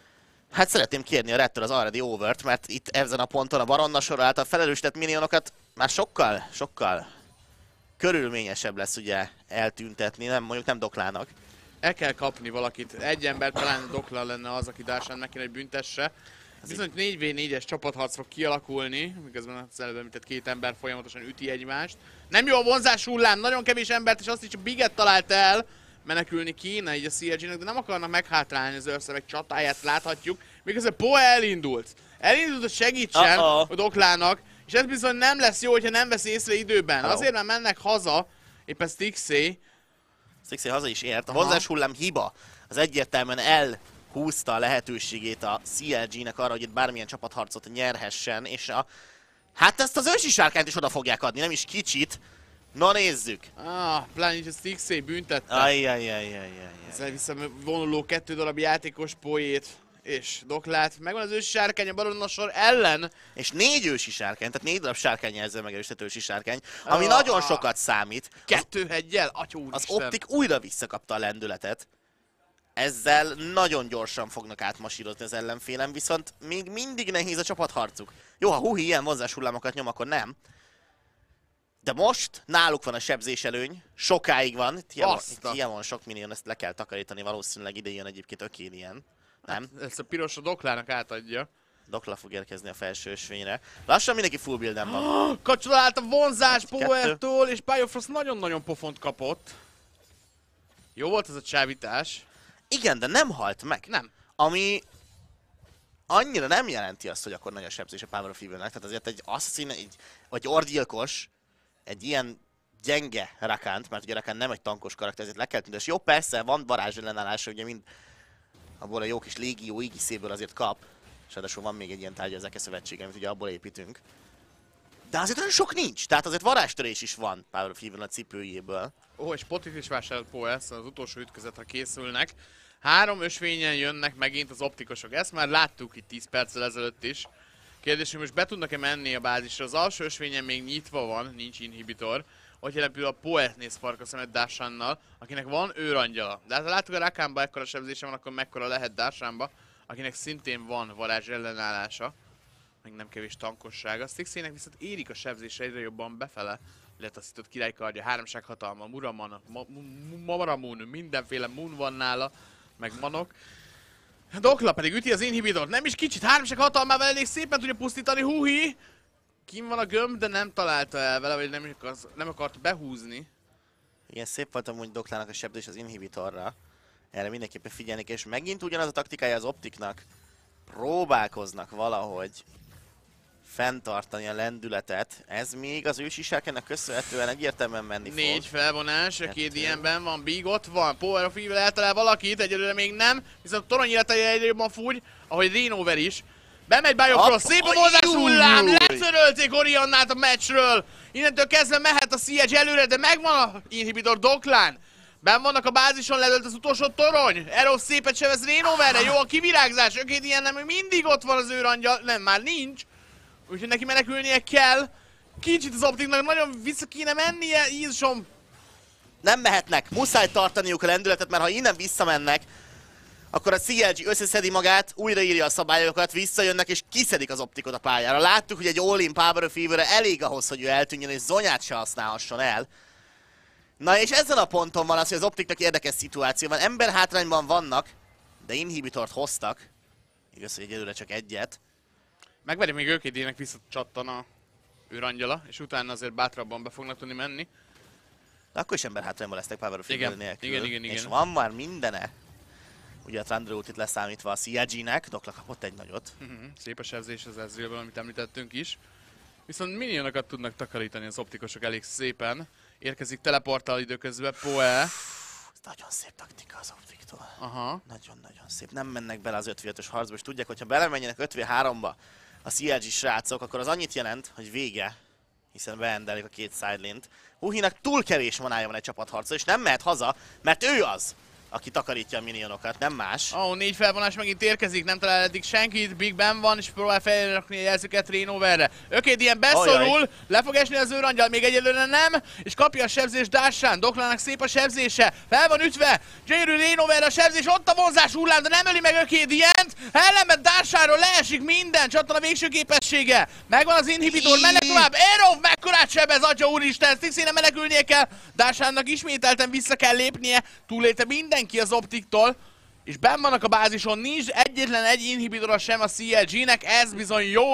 [SPEAKER 2] Hát szeretném kérni a Redtől az already overt, mert itt ezen a ponton a Baron Nashor által felelősített minionokat már sokkal, sokkal körülményesebb lesz ugye eltüntetni, nem, mondjuk nem Doklának.
[SPEAKER 1] El kell kapni valakit. Egy ember talán Dokla lenne az, aki Dársán meg kéne, hogy büntesse. Viszont négy vé négyes csapatharc fog kialakulni, miközben az előbb említett két ember folyamatosan üti egymást. Nem jó a vonzás hullám, nagyon kevés embert, és azt is a Biget talált el. Menekülni kéne így a cé el gé-nek, de nem akarnak meghátrálni az őrszöveg csatáját, láthatjuk. Miközben Poe elindult. Elindult, hogy segítsen uh -oh. a Doklának, és ez bizony nem lesz jó, hogyha nem vesz észre időben. Hello. Azért már mennek haza, éppen Stixxé.
[SPEAKER 2] Stixxé haza is ért. A vonzás hullám hiba. Az egyértelműen elhúzta a lehetőségét a cé el gé-nek arra, hogy itt bármilyen csapatharcot nyerhessen, és a... hát ezt az ősi sárkányt is oda fogják adni, nem is kicsit. Na nézzük!
[SPEAKER 1] Ah, pláne így a Stixxé büntette.
[SPEAKER 2] Ajjajjajjajjaj.
[SPEAKER 1] Ezzel visszavonuló kettő darab játékos Poét és Doklát. Megvan az ősi sárkány a Baronosor ellen.
[SPEAKER 2] És négy ősi sárkány, tehát négy darab sárkány ezzel megerősített ősi sárkány, ami ah, nagyon sokat számít.
[SPEAKER 1] Kettő heggyel, atyó
[SPEAKER 2] Az Optik újra visszakapta a lendületet. Ezzel nagyon gyorsan fognak átmasírozni az ellenfélem, viszont még mindig nehéz a csapatharcuk. Jó, ha Huhi ilyen vonzáshullámokat nyom, akkor nem. De most náluk van a sebzés előny, sokáig van. Ilyen van sok minion, ezt le kell takarítani, valószínűleg ide jön egyébként Ökélien. Nem?
[SPEAKER 1] Hát, ezt a piros a Doklának átadja.
[SPEAKER 2] Dokla fog érkezni a felső ösvényre. Lassan mindenki full builden van.
[SPEAKER 1] Kacsolált a vonzás Poe-től, és Biofrost nagyon-nagyon pofont kapott. Jó volt ez a csávítás.
[SPEAKER 2] Igen, de nem halt meg.
[SPEAKER 1] Nem.
[SPEAKER 2] Ami annyira nem jelenti azt, hogy akkor nagy a sebzés a Power of Evil-nek. Tehát azért egy Assassin, egy, vagy orgyilkos, egy ilyen gyenge Rakánt, mert ugye Rakán nem egy tankos karakter, ezért le kell tűnni. És jó, persze, van varázs ellenállása, ugye mind abból a jó kis légió ígiszéből azért kap. És ráadásul van még egy ilyen tárgya az Eke szövetsége, amit ugye abból építünk. De azért olyan sok nincs, tehát azért varázstörés is van Power of Evil a cipőjéből.
[SPEAKER 1] Ó, és Potit is vásárolt Poe, az utolsó ütközetre készülnek. Három ösvényen jönnek megint az optikosok, ezt már láttuk itt tíz perccel ezelőtt is. Kérdés, hogy most be tudnak-e menni a bázisra? Az alsó ösvényen még nyitva van, nincs inhibitor. Ott jelen például a Poe néz farka szemet Dársannal, akinek van őrangyala. De hát ha láttuk a Rakánba ekkora sebzése van, akkor mekkora lehet Dársánba, akinek szintén van varázs ellenállása. Még nem kevés tankossága. Stixxének viszont érik a sebzése egyre jobban befele. Letaszított királykardja, háromság hatalma, Muraman, Maramun, mindenféle mun van nála, meg manok. Dokla pedig üti az inhibitort, nem is kicsit, háromság hatalmával elég szépen tudja pusztítani Huhi. Kim van a gömb, de nem találta el vele, vagy nem, akar, nem akart behúzni.
[SPEAKER 2] Igen, szép volt amúgy Doklának a sebzés az inhibitorra. Erre mindenképpen figyelni kell, és megint ugyanaz a taktikája az Optiknak. Próbálkoznak valahogy fenntartani a lendületet. Ez még az ősi sárkánynak köszönhetően egyértelműen menni fog.
[SPEAKER 1] Négy felvonás, a két ilyenben van, Big ott van, Power of Evil eltalál valakit, egyelőre még nem, viszont torony életei egyre jobban fúgy, ahogy Renover is. Bemegy Biofrost, szép a vonzás hullám, letörölték Oriannát a meccsről. Innentől kezdve mehet a cé el gé előre, de megvan a inhibitor Doklán. Benn vannak a bázison, ledölt az utolsó torony. Eros szépet sevez Renoverre, jó a kivirágzás, ökét ilyen nem, mindig ott van az őrangyal, nem, már nincs. Úgyhogy neki menekülnie kell. Kicsit az Optiknak nagyon vissza kéne mennie, Jézusom.
[SPEAKER 2] Nem mehetnek, muszáj tartaniuk a lendületet, mert ha innen visszamennek, akkor a cé el gé összeszedi magát, újraírja a szabályokat, visszajönnek és kiszedik az Optikot a pályára. Láttuk, hogy egy all-in Power of Evil-re elég ahhoz, hogy ő eltűnjön és Zonyát se használhasson el. Na és ezen a ponton van az, hogy az Optiknak érdekes szituáció van. Ember hátrányban vannak, de inhibitort hoztak. Igaz, hogy egyelőre csak egyet.
[SPEAKER 1] Megveri még őkédének visszacsattan a őrangyala, és utána azért bátrabban be fognak tudni menni.
[SPEAKER 2] De akkor is ember hátrányban lesznek Power of Evil nélkül.
[SPEAKER 1] Igen, igen, igen.
[SPEAKER 2] És van már mindene. Ugye a Thunder ultit leszámítva a cé el gé-nek, Dokla kapott egy nagyot.
[SPEAKER 1] Uh-huh. Szép a sebzés az Ezrealből, amit említettünk is. Viszont minionokat tudnak takarítani az optikosok elég szépen. Érkezik teleportál időközben Poe.
[SPEAKER 2] Ez nagyon szép taktika az Optiktól.
[SPEAKER 1] Aha.
[SPEAKER 2] Nagyon-nagyon szép. Nem mennek bele az öt vé ötös harcba, és tudják, hogyha belemenjenek öt vé háromba a cé el gé srácok, akkor az annyit jelent, hogy vége, hiszen beendelik a két sidelane-t. Huhinak túl kevés manája van egy csapatharcra, és nem mehet haza, mert ő az, aki takarítja a minionokat, nem más.
[SPEAKER 1] Ahol négy felvonás megint érkezik, nem talál eddig senkit, Big Ben van, és próbál felrakni a jelzőket Rainoverre. Ökéd ilyen beszorul,
[SPEAKER 2] Ajaj.
[SPEAKER 1] le fog esni az őrangyal, még egyelőre nem, és kapja a sebzést Darshan, Doklának szép a sebzése, fel van ütve, gyönyörű Rainoverre a sebzés, ott a vonzás hullám, de nem öli meg Ökéd ilyent, ellenben Darshanról leesik minden, csattan a végső képessége, megvan az inhibitor, mennek tovább, Erov mekkorát sebez, atya úristen, Stixének menekülnie kell, Darshannak ismételten vissza kell lépnie, túlélte mindenki az Optiktól, és benn vannak a bázison, nincs egyetlen egy inhibitora sem a cé el gé-nek, ez bizony jó,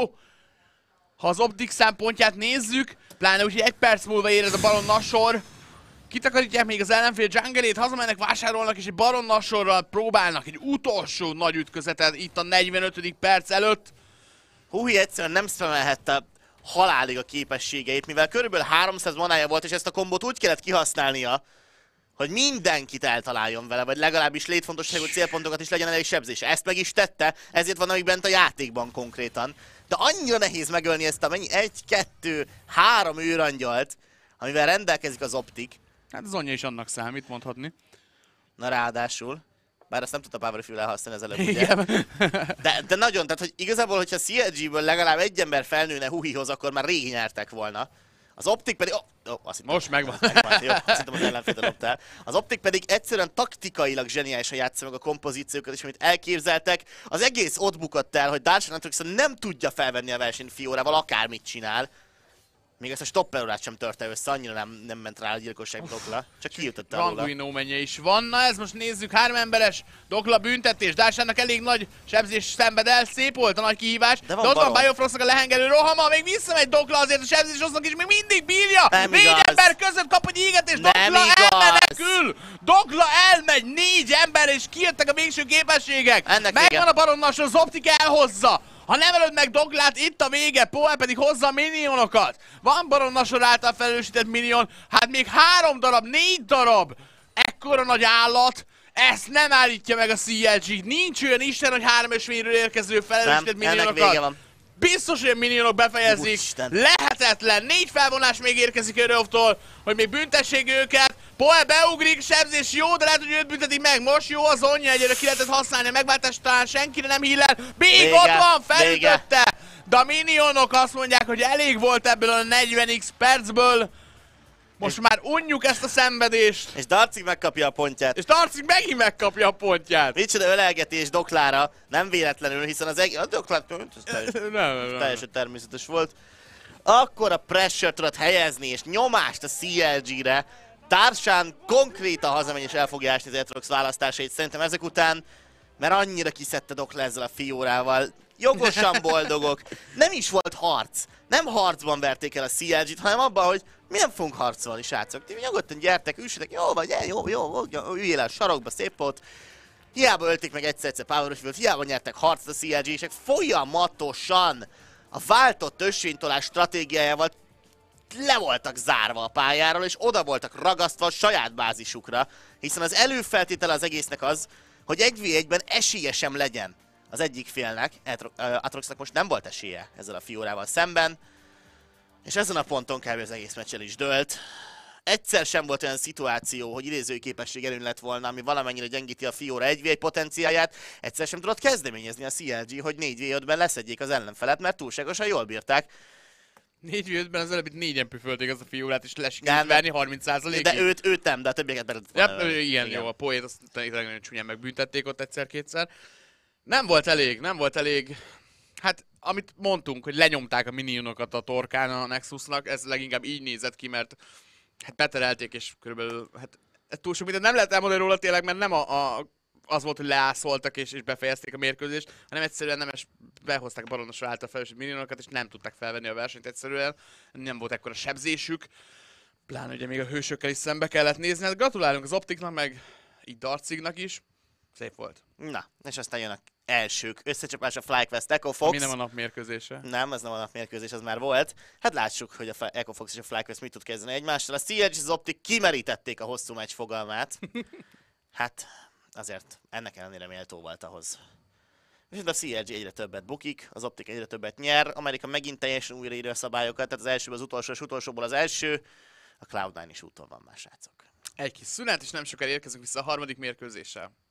[SPEAKER 1] ha az Optik szempontját nézzük, pláne úgy, hogy egy perc múlva ér ez a Baron Nashor, kitakarítják még az ellenfél jungle-ét, hazamennek, vásárolnak, és egy Baron Nashorral próbálnak egy utolsó nagy ütközetet itt a negyvenötödik perc előtt.
[SPEAKER 2] Huhi egyszerűen nem szemelhette halálig a képességeit, mivel körülbelül háromszáz manája volt, és ezt a kombót úgy kellett kihasználnia, hogy mindenkit eltaláljon vele, vagy legalábbis létfontosságú célpontokat is legyen elég sebzése. Ezt meg is tette, ezért van még bent a játékban konkrétan. De annyira nehéz megölni ezt a mennyi egy, kettő, három őrangyalt, amivel rendelkezik az Optik.
[SPEAKER 1] Hát az anyja is annak számít, mondhatni.
[SPEAKER 2] Na ráadásul, bár ezt nem tudta Powerful elhasználni az előbb, ugye?
[SPEAKER 1] Igen.
[SPEAKER 2] De, de nagyon, tehát hogy igazából, hogyha cé el gé-ből legalább egy ember felnőne Huhihoz, akkor már régi nyertek volna. Az Optik pedig... Oh, oh, azt hittem,
[SPEAKER 1] Most megvan.
[SPEAKER 2] megvan. Jó, azt hittem, az ellenfél dobtál. Az Optik pedig egyszerűen taktikailag zseniálisan játsza meg a kompozíciókat, és amit elképzeltek, az egész ott bukott el, hogy Darshan nem tudja felvenni a versenyt Fiorával, akármit csinál. Még ezt a stopperórát sem törte össze, annyira nem, nem ment rá a gyilkosság Dokla, csak kijutotta róla.
[SPEAKER 1] Randuino menje is van. Na ez most nézzük, három emberes Dokla büntetés. Darshannak elég nagy sebzés szenved el, szép volt a nagy kihívás. De,
[SPEAKER 2] De van
[SPEAKER 1] de ott van
[SPEAKER 2] Baron.
[SPEAKER 1] Biofrostnak a lehengelő rohama, még visszamegy Dokla, azért a sebzés osznak is még mindig bírja.
[SPEAKER 2] Nem
[SPEAKER 1] Négy
[SPEAKER 2] igaz.
[SPEAKER 1] ember között kap egy égetés,
[SPEAKER 2] Nem
[SPEAKER 1] Dokla
[SPEAKER 2] igaz.
[SPEAKER 1] elmenekül. Dokla elmegy, négy ember, és kijöttek a végső képességek.
[SPEAKER 2] Ennek
[SPEAKER 1] Megvan
[SPEAKER 2] vége.
[SPEAKER 1] a Baron Nashor, az Optik elhozza. Ha nem ölöd meg Doglát, itt a vége, Poel pedig hozza a minionokat. Van Baron Nashor által felelősített minion, hát még három darab, négy darab. Ekkora nagy állat, ezt nem állítja meg a cé el gé. Nincs olyan isten, hogy három ösvényről érkező felelősített
[SPEAKER 2] Nem, ennek vége
[SPEAKER 1] minionokat.
[SPEAKER 2] van.
[SPEAKER 1] Biztos, hogy a minionok befejezik.
[SPEAKER 2] Úristen.
[SPEAKER 1] Lehetetlen. Négy felvonás még érkezik Örövtól, hogy még büntessék őket. Poel beugrik, sebzés jó, de lehet, hogy őt büntetik meg. Most jó az Onya, egyre ki lehetett használni a megváltást, talán senkire nem hílel. Big
[SPEAKER 2] Vége,
[SPEAKER 1] ott van,
[SPEAKER 2] vége.
[SPEAKER 1] felütötte. De a minionok azt mondják, hogy elég volt ebből a negyven x percből. Most már unjuk ezt a szenvedést.
[SPEAKER 2] És Darcig megkapja a pontját.
[SPEAKER 1] És Darcig megint megkapja a pontját.
[SPEAKER 2] Micsoda ölelgetés Doklára, nem véletlenül, hiszen az egész... A Doklát... Ez teljesen,
[SPEAKER 1] Nem, nem, nem.
[SPEAKER 2] teljesen természetes volt. Akkor a pressure tudod helyezni, és nyomást a cé el gé-re. Darshan konkrétan hazamegy és el fogja ásni az Aatrox választásait. Szerintem ezek után, mert annyira kiszedte Dokla ezzel a Fiorával. Jogosan boldogok. Nem is volt harc. Nem harcban verték el a cé el gé-t, hanem abban, hogy milyen fogunk harcolni, srácok. Ti nyugodtan gyertek, üssetek, jó vagy, jó, jó, jó, üljél el a sarokba, szép volt. Hiába ölték meg egyszer-egyszer Powerful-t, hiába nyertek harcot a cé el gé-sek, folyamatosan a váltott ösvénytolás stratégiájával le voltak zárva a pályáról, és oda voltak ragasztva a saját bázisukra, hiszen az előfeltétele az egésznek az, hogy egy vé egyben esélye sem legyen az egyik félnek. Aatroxnak most nem volt esélye ezzel a Fiorával szemben, és ezen a ponton kb. Az egész meccsel is dőlt. Egyszer sem volt olyan szituáció, hogy idézői képesség előny lett volna, ami valamennyire gyengíti a Fiora egy vé egy potenciáját. Egyszer sem tudott kezdeményezni a cé el gé, hogy négy vé ötben leszedjék az ellenfelet, mert túlságosan jól bírták.
[SPEAKER 1] négy vé ötben az előbb itt négyen püfölték az a Fiorát, és lesik
[SPEAKER 2] Nem,
[SPEAKER 1] verni harminc százalékig.
[SPEAKER 2] De őt, őt nem, de a többieket be
[SPEAKER 1] Ja, ő, igen, jó, a poét azt nagyon csúnyán megbüntették ott egyszer-kétszer. Nem volt elég, nem volt elég. Hát, amit mondtunk, hogy lenyomták a minionokat a torkán a Nexusnak, ez leginkább így nézett ki, mert hát beterelték, és körülbelül, hát túl sok mindent nem lehet elmondani róla tényleg, mert nem a, a, az volt, hogy leászoltak és, és befejezték a mérkőzést, hanem egyszerűen nem es, behozták a Baron Nashor által felelősített minionokat, és nem tudták felvenni a versenyt egyszerűen. Nem volt ekkora sebzésük. Pláne ugye még a hősökkel is szembe kellett nézni. Hát gratulálunk az Optiknak, meg így Darcignak is. Szép volt.
[SPEAKER 2] Na, és aztán jön a elsők. Összecsapás a FlyQuest Echo Fox.
[SPEAKER 1] Mi nem a nap mérkőzése.
[SPEAKER 2] Nem, ez nem a napmérkőzés, az már volt. Hát lássuk, hogy a Echo Fox és a FlyQuest mit tud kezdeni egymással. A cé el gé és az Optik kimerítették a hosszú meccs fogalmát. Hát azért ennek ellenére méltó volt ahhoz. Viszont a cé el gé egyre többet bukik, az Optik egyre többet nyer, Amerika megint teljesen újraírja a szabályokat, tehát az elsőből az utolsó és utolsóból az első. A cloud nine is úton van már, srácok.
[SPEAKER 1] Egy kis szünet, és nem sokára érkezünk vissza a harmadik mérkőzéssel.